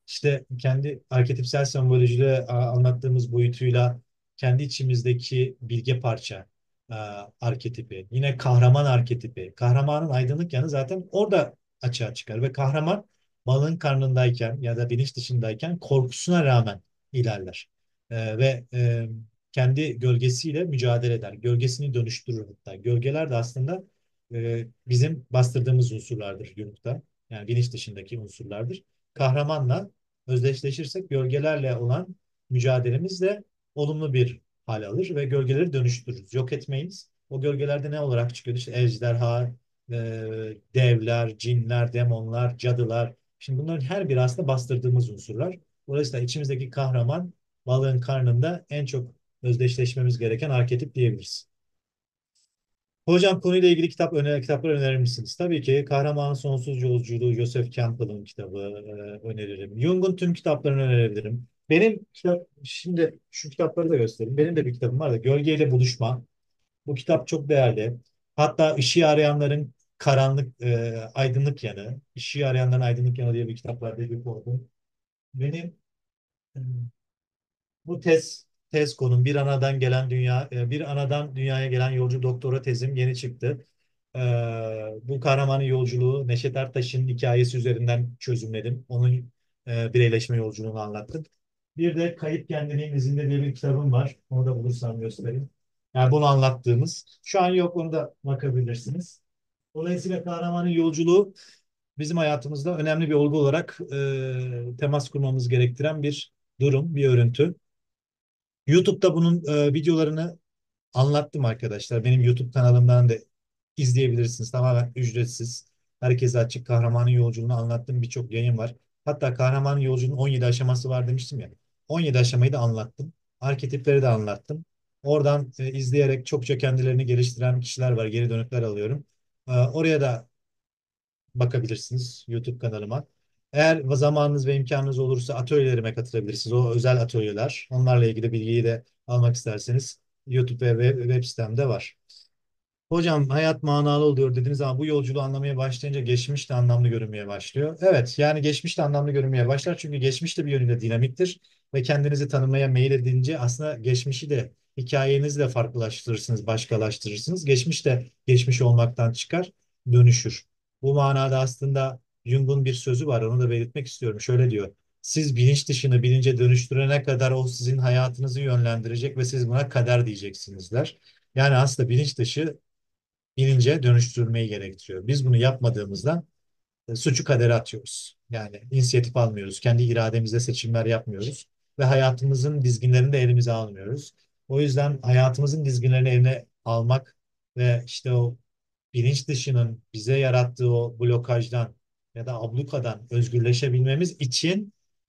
işte kendi arketipsel sembolojide a, anlattığımız boyutuyla kendi içimizdeki bilge parça a, arketipi, yine kahraman arketipi. Kahramanın aydınlık yanı zaten orada açığa çıkar ve kahraman balığın karnındayken ya da bilinç dışındayken korkusuna rağmen ilerler. E, ve e, kendi gölgesiyle mücadele eder. Gölgesini dönüştürür hatta. Gölgeler de aslında e, bizim bastırdığımız unsurlardır yurtta. Yani bilinç dışındaki unsurlardır. Kahramanla özdeşleşirsek gölgelerle olan mücadelemiz de olumlu bir hal alır ve gölgeleri dönüştürürüz. Yok etmeyiz. O gölgelerde ne olarak çıkıyor? İşte ejderha, e, devler, cinler, demonlar, cadılar. Şimdi bunların her biri aslında bastırdığımız unsurlar. Dolayısıyla içimizdeki kahraman balığın karnında en çok özdeşleşmemiz gereken arketip diyebiliriz. Hocam konuyla ilgili kitap öner kitaplar önerir misiniz? Tabii ki Kahramanın Sonsuz Yolculuğu, Joseph Campbell'ın kitabı e, öneririm. Jung'un tüm kitaplarını önerebilirim. Benim kitap, şimdi şu kitapları da göstereyim. Benim de bir kitabım var da Gölgeyle Buluşma. Bu kitap çok değerli. Hatta ışığı arayanların karanlık, e, aydınlık yanı, ışığı arayanların aydınlık yanı diye bir kitap var diye bir konu. Benim e, bu tez tez konum bir anadan gelen dünya e, bir anadan dünyaya gelen yolcu doktora tezim yeni çıktı. Ee, bu kahramanın yolculuğu Neşet Ertaş'ın hikayesi üzerinden çözümledim. Onun e, bireyleşme yolculuğunu anlattım. Bir de Kayıp Kendiliğin İzinde diye bir kitabım var. Onu da bulursam göstereyim. Yani bunu anlattığımız. Şu an yok, onu da bakabilirsiniz. Dolayısıyla kahramanın yolculuğu bizim hayatımızda önemli bir olgu olarak e, temas kurmamız gerektiren bir durum, bir örüntü. YouTube'da bunun e, videolarını anlattım arkadaşlar. Benim YouTube kanalımdan da izleyebilirsiniz. Tamamen ücretsiz. Herkese açık kahramanın yolculuğunu anlattığım birçok yayın var. Hatta kahramanın yolculuğunun on yedi aşaması var demiştim ya. on yedi aşamayı da anlattım. Arketipleri de anlattım. Oradan e, izleyerek çokça kendilerini geliştiren kişiler var. Geri dönükler alıyorum. E, oraya da bakabilirsiniz YouTube kanalıma. Eğer zamanınız ve imkanınız olursa atölyelerime katılabilirsiniz. O özel atölyeler. Onlarla ilgili bilgiyi de almak isterseniz YouTube ve web, web sitemde var. Hocam hayat manalı oluyor dediniz ama bu yolculuğu anlamaya başlayınca geçmiş de anlamlı görünmeye başlıyor. Evet, yani geçmiş de anlamlı görünmeye başlar çünkü geçmiş de bir yönüyle dinamiktir ve kendinizi tanımaya meyil edince aslında geçmişi de hikayenizi de farklılaştırırsınız, başkalaştırırsınız. Geçmiş de geçmiş olmaktan çıkar, dönüşür. Bu manada aslında Jung'un bir sözü var, onu da belirtmek istiyorum. Şöyle diyor: siz bilinç dışını bilince dönüştürene kadar o sizin hayatınızı yönlendirecek ve siz buna kader diyeceksinizler. Yani aslında bilinç dışı bilince dönüştürmeyi gerektiriyor. Biz bunu yapmadığımızda e, suçu kadere atıyoruz. Yani inisiyatif almıyoruz. Kendi irademizle seçimler yapmıyoruz. Ve hayatımızın dizginlerini de elimize almıyoruz. O yüzden hayatımızın dizginlerini eline almak ve işte o bilinç dışının bize yarattığı o blokajdan ya da ablukadan özgürleşebilmemiz için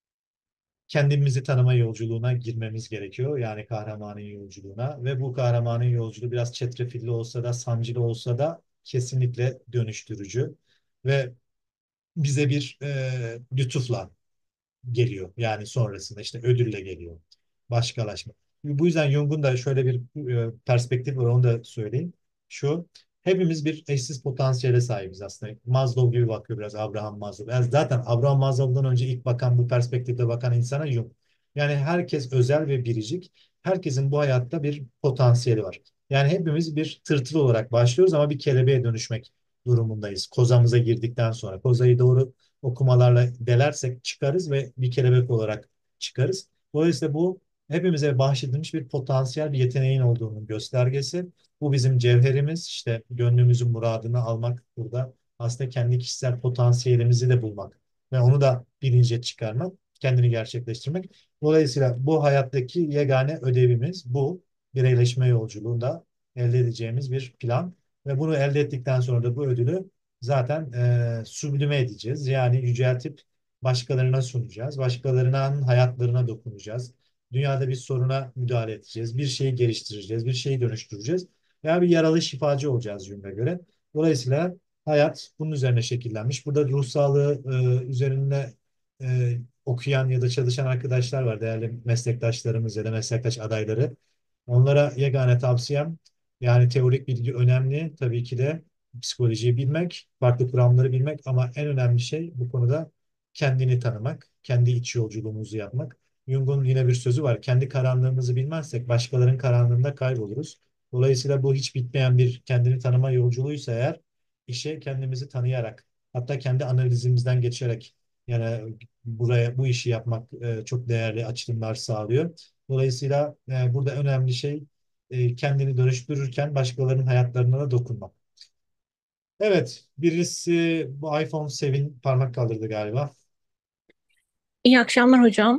kendimizi tanıma yolculuğuna girmemiz gerekiyor. Yani kahramanın yolculuğuna ve bu kahramanın yolculuğu biraz çetrefilli olsa da sancılı olsa da kesinlikle dönüştürücü ve bize bir e, lütufla geliyor. Yani sonrasında işte ödülle geliyor. Başkalaşma. Bu yüzden Jung'un da şöyle bir e, perspektif var, onu da söyleyeyim. Şu: hepimiz bir eşsiz potansiyele sahibiz aslında. Maslow gibi bakıyor biraz, Abraham Maslow. Yani zaten Abraham Maslow'dan önce ilk bakan, bu perspektifle bakan insana Jung. Yani herkes özel ve biricik. Herkesin bu hayatta bir potansiyeli var. Yani hepimiz bir tırtıl olarak başlıyoruz ama bir kelebeğe dönüşmek durumundayız. Kozamıza girdikten sonra. Kozayı doğru okumalarla delersek çıkarız ve bir kelebek olarak çıkarız. Dolayısıyla bu hepimize bahşedilmiş bir potansiyel, bir yeteneğin olduğunun göstergesi. Bu bizim cevherimiz. İşte gönlümüzün muradını almak burada. Aslında kendi kişisel potansiyelimizi de bulmak ve onu da bilince çıkarmak, kendini gerçekleştirmek. Dolayısıyla bu hayattaki yegane ödevimiz bu. Bireyleşme yolculuğunda elde edeceğimiz bir plan ve bunu elde ettikten sonra da bu ödülü zaten e, sublime edeceğiz. Yani yüceltip başkalarına sunacağız. Başkalarının hayatlarına dokunacağız. Dünyada bir soruna müdahale edeceğiz. Bir şeyi geliştireceğiz. Bir şeyi dönüştüreceğiz. Veya bir yaralı şifacı olacağız Jung'a göre. Dolayısıyla hayat bunun üzerine şekillenmiş. Burada ruh sağlığı e, üzerine e, okuyan ya da çalışan arkadaşlar var. Değerli meslektaşlarımız ya da meslektaş adayları. Onlara yegane tavsiyem, yani teorik bilgi önemli. Tabii ki de psikolojiyi bilmek, farklı kuramları bilmek ama en önemli şey bu konuda kendini tanımak, kendi iç yolculuğumuzu yapmak. Jung'un yine bir sözü var. Kendi karanlığımızı bilmezsek başkalarının karanlığında kayboluruz. Dolayısıyla bu hiç bitmeyen bir kendini tanıma yolculuğuysa eğer işe kendimizi tanıyarak hatta kendi analizimizden geçerek yani buraya bu işi yapmak e, çok değerli açılımlar sağlıyor. Dolayısıyla e, burada önemli şey e, kendini dönüştürürken başkalarının hayatlarına da dokunmak. Evet, birisi bu iPhone Sevin parmak kaldırdı galiba. İyi akşamlar hocam.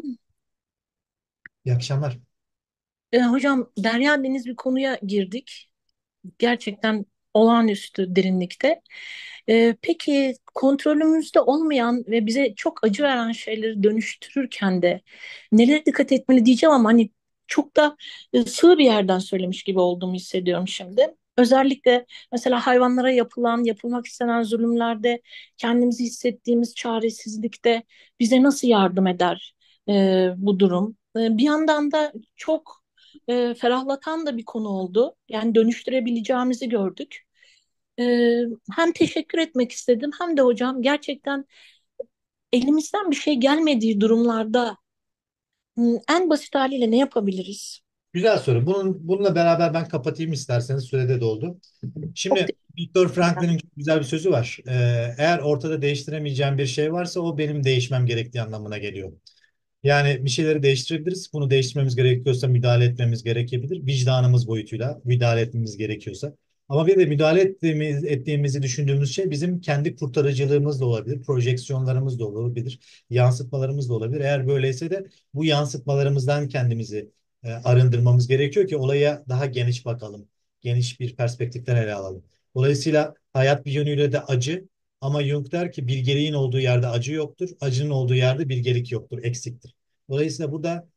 İyi akşamlar. Ee, hocam derya deniz bir konuya girdik. Gerçekten olağanüstü derinlikte. Ee, peki kontrolümüzde olmayan ve bize çok acı veren şeyleri dönüştürürken de nelere dikkat etmeli diyeceğim ama hani çok da e, sığ bir yerden söylemiş gibi olduğumu hissediyorum şimdi. Özellikle mesela hayvanlara yapılan, yapılmak istenen zulümlerde kendimizi hissettiğimiz çaresizlikte bize nasıl yardım eder e, bu durum? E, bir yandan da çok e, ferahlatan da bir konu oldu. Yani dönüştürebileceğimizi gördük. E, Hem teşekkür etmek istedim hem de hocam gerçekten elimizden bir şey gelmediği durumlarda m, en basit haliyle ne yapabiliriz? Güzel soru. Bunun, bununla beraber ben kapatayım isterseniz sürede doldu. Çok Şimdi Viktor Frankl'in çok güzel bir sözü var. Ee, eğer ortada değiştiremeyeceğim bir şey varsa o benim değişmem gerektiği anlamına geliyor. Yani bir şeyleri değiştirebiliriz. Bunu değiştirmemiz gerekiyorsa müdahale etmemiz gerekebilir. Vicdanımız boyutuyla müdahale etmemiz gerekiyorsa. Ama bir de müdahale ettiğimiz, ettiğimizi düşündüğümüz şey bizim kendi kurtarıcılığımız da olabilir, projeksiyonlarımız da olabilir, yansıtmalarımız da olabilir. Eğer böyleyse de bu yansıtmalarımızdan kendimizi e, arındırmamız gerekiyor ki olaya daha geniş bakalım, geniş bir perspektiften ele alalım. Dolayısıyla hayat bir yönüyle de acı ama Jung der ki bilgeliğin olduğu yerde acı yoktur, acının olduğu yerde bilgelik yoktur, eksiktir. Dolayısıyla burada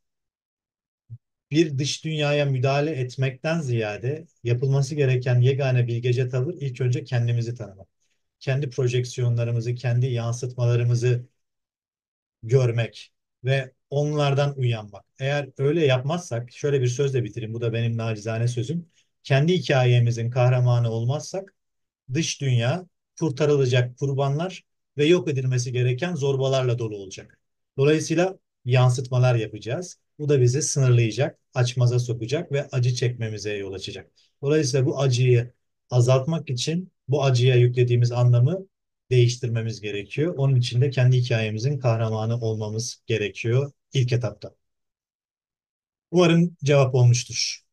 bir dış dünyaya müdahale etmekten ziyade yapılması gereken yegane bilgece tavır ilk önce kendimizi tanımak. Kendi projeksiyonlarımızı, kendi yansıtmalarımızı görmek ve onlardan uyanmak. Eğer öyle yapmazsak, şöyle bir sözle bitireyim, bu da benim nacizane sözüm. Kendi hikayemizin kahramanı olmazsak dış dünya kurtarılacak kurbanlar ve yok edilmesi gereken zorbalarla dolu olacak. Dolayısıyla yansıtmalar yapacağız. Bu da bizi sınırlayacak, açmaza sokacak ve acı çekmemize yol açacak. Dolayısıyla bu acıyı azaltmak için bu acıya yüklediğimiz anlamı değiştirmemiz gerekiyor. Onun için de kendi hikayemizin kahramanı olmamız gerekiyor ilk etapta. Umarım cevap olmuştur.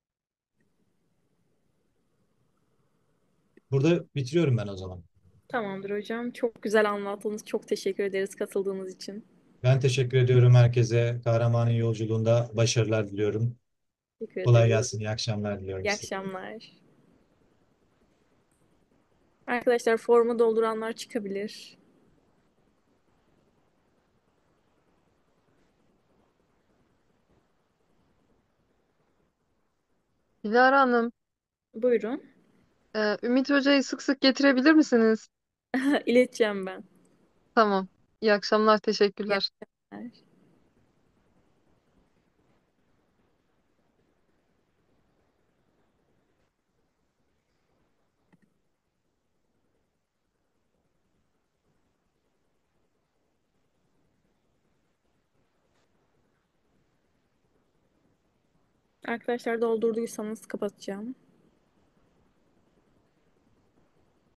Burada bitiriyorum ben o zaman. Tamamdır hocam. Çok güzel anlattınız. Çok teşekkür ederiz katıldığınız için. Ben teşekkür ediyorum herkese. Kahramanın yolculuğunda başarılar diliyorum. Teşekkür Kolay ederiz. gelsin. İyi akşamlar diliyorum İyi size. akşamlar. Arkadaşlar formu dolduranlar çıkabilir. Dilara Hanım, Buyurun. e, Ümit Hoca'yı sık sık getirebilir misiniz? İleteceğim ben. Tamam. İyi akşamlar, İyi teşekkürler. akşamlar. Arkadaşlar doldurduysanız kapatacağım.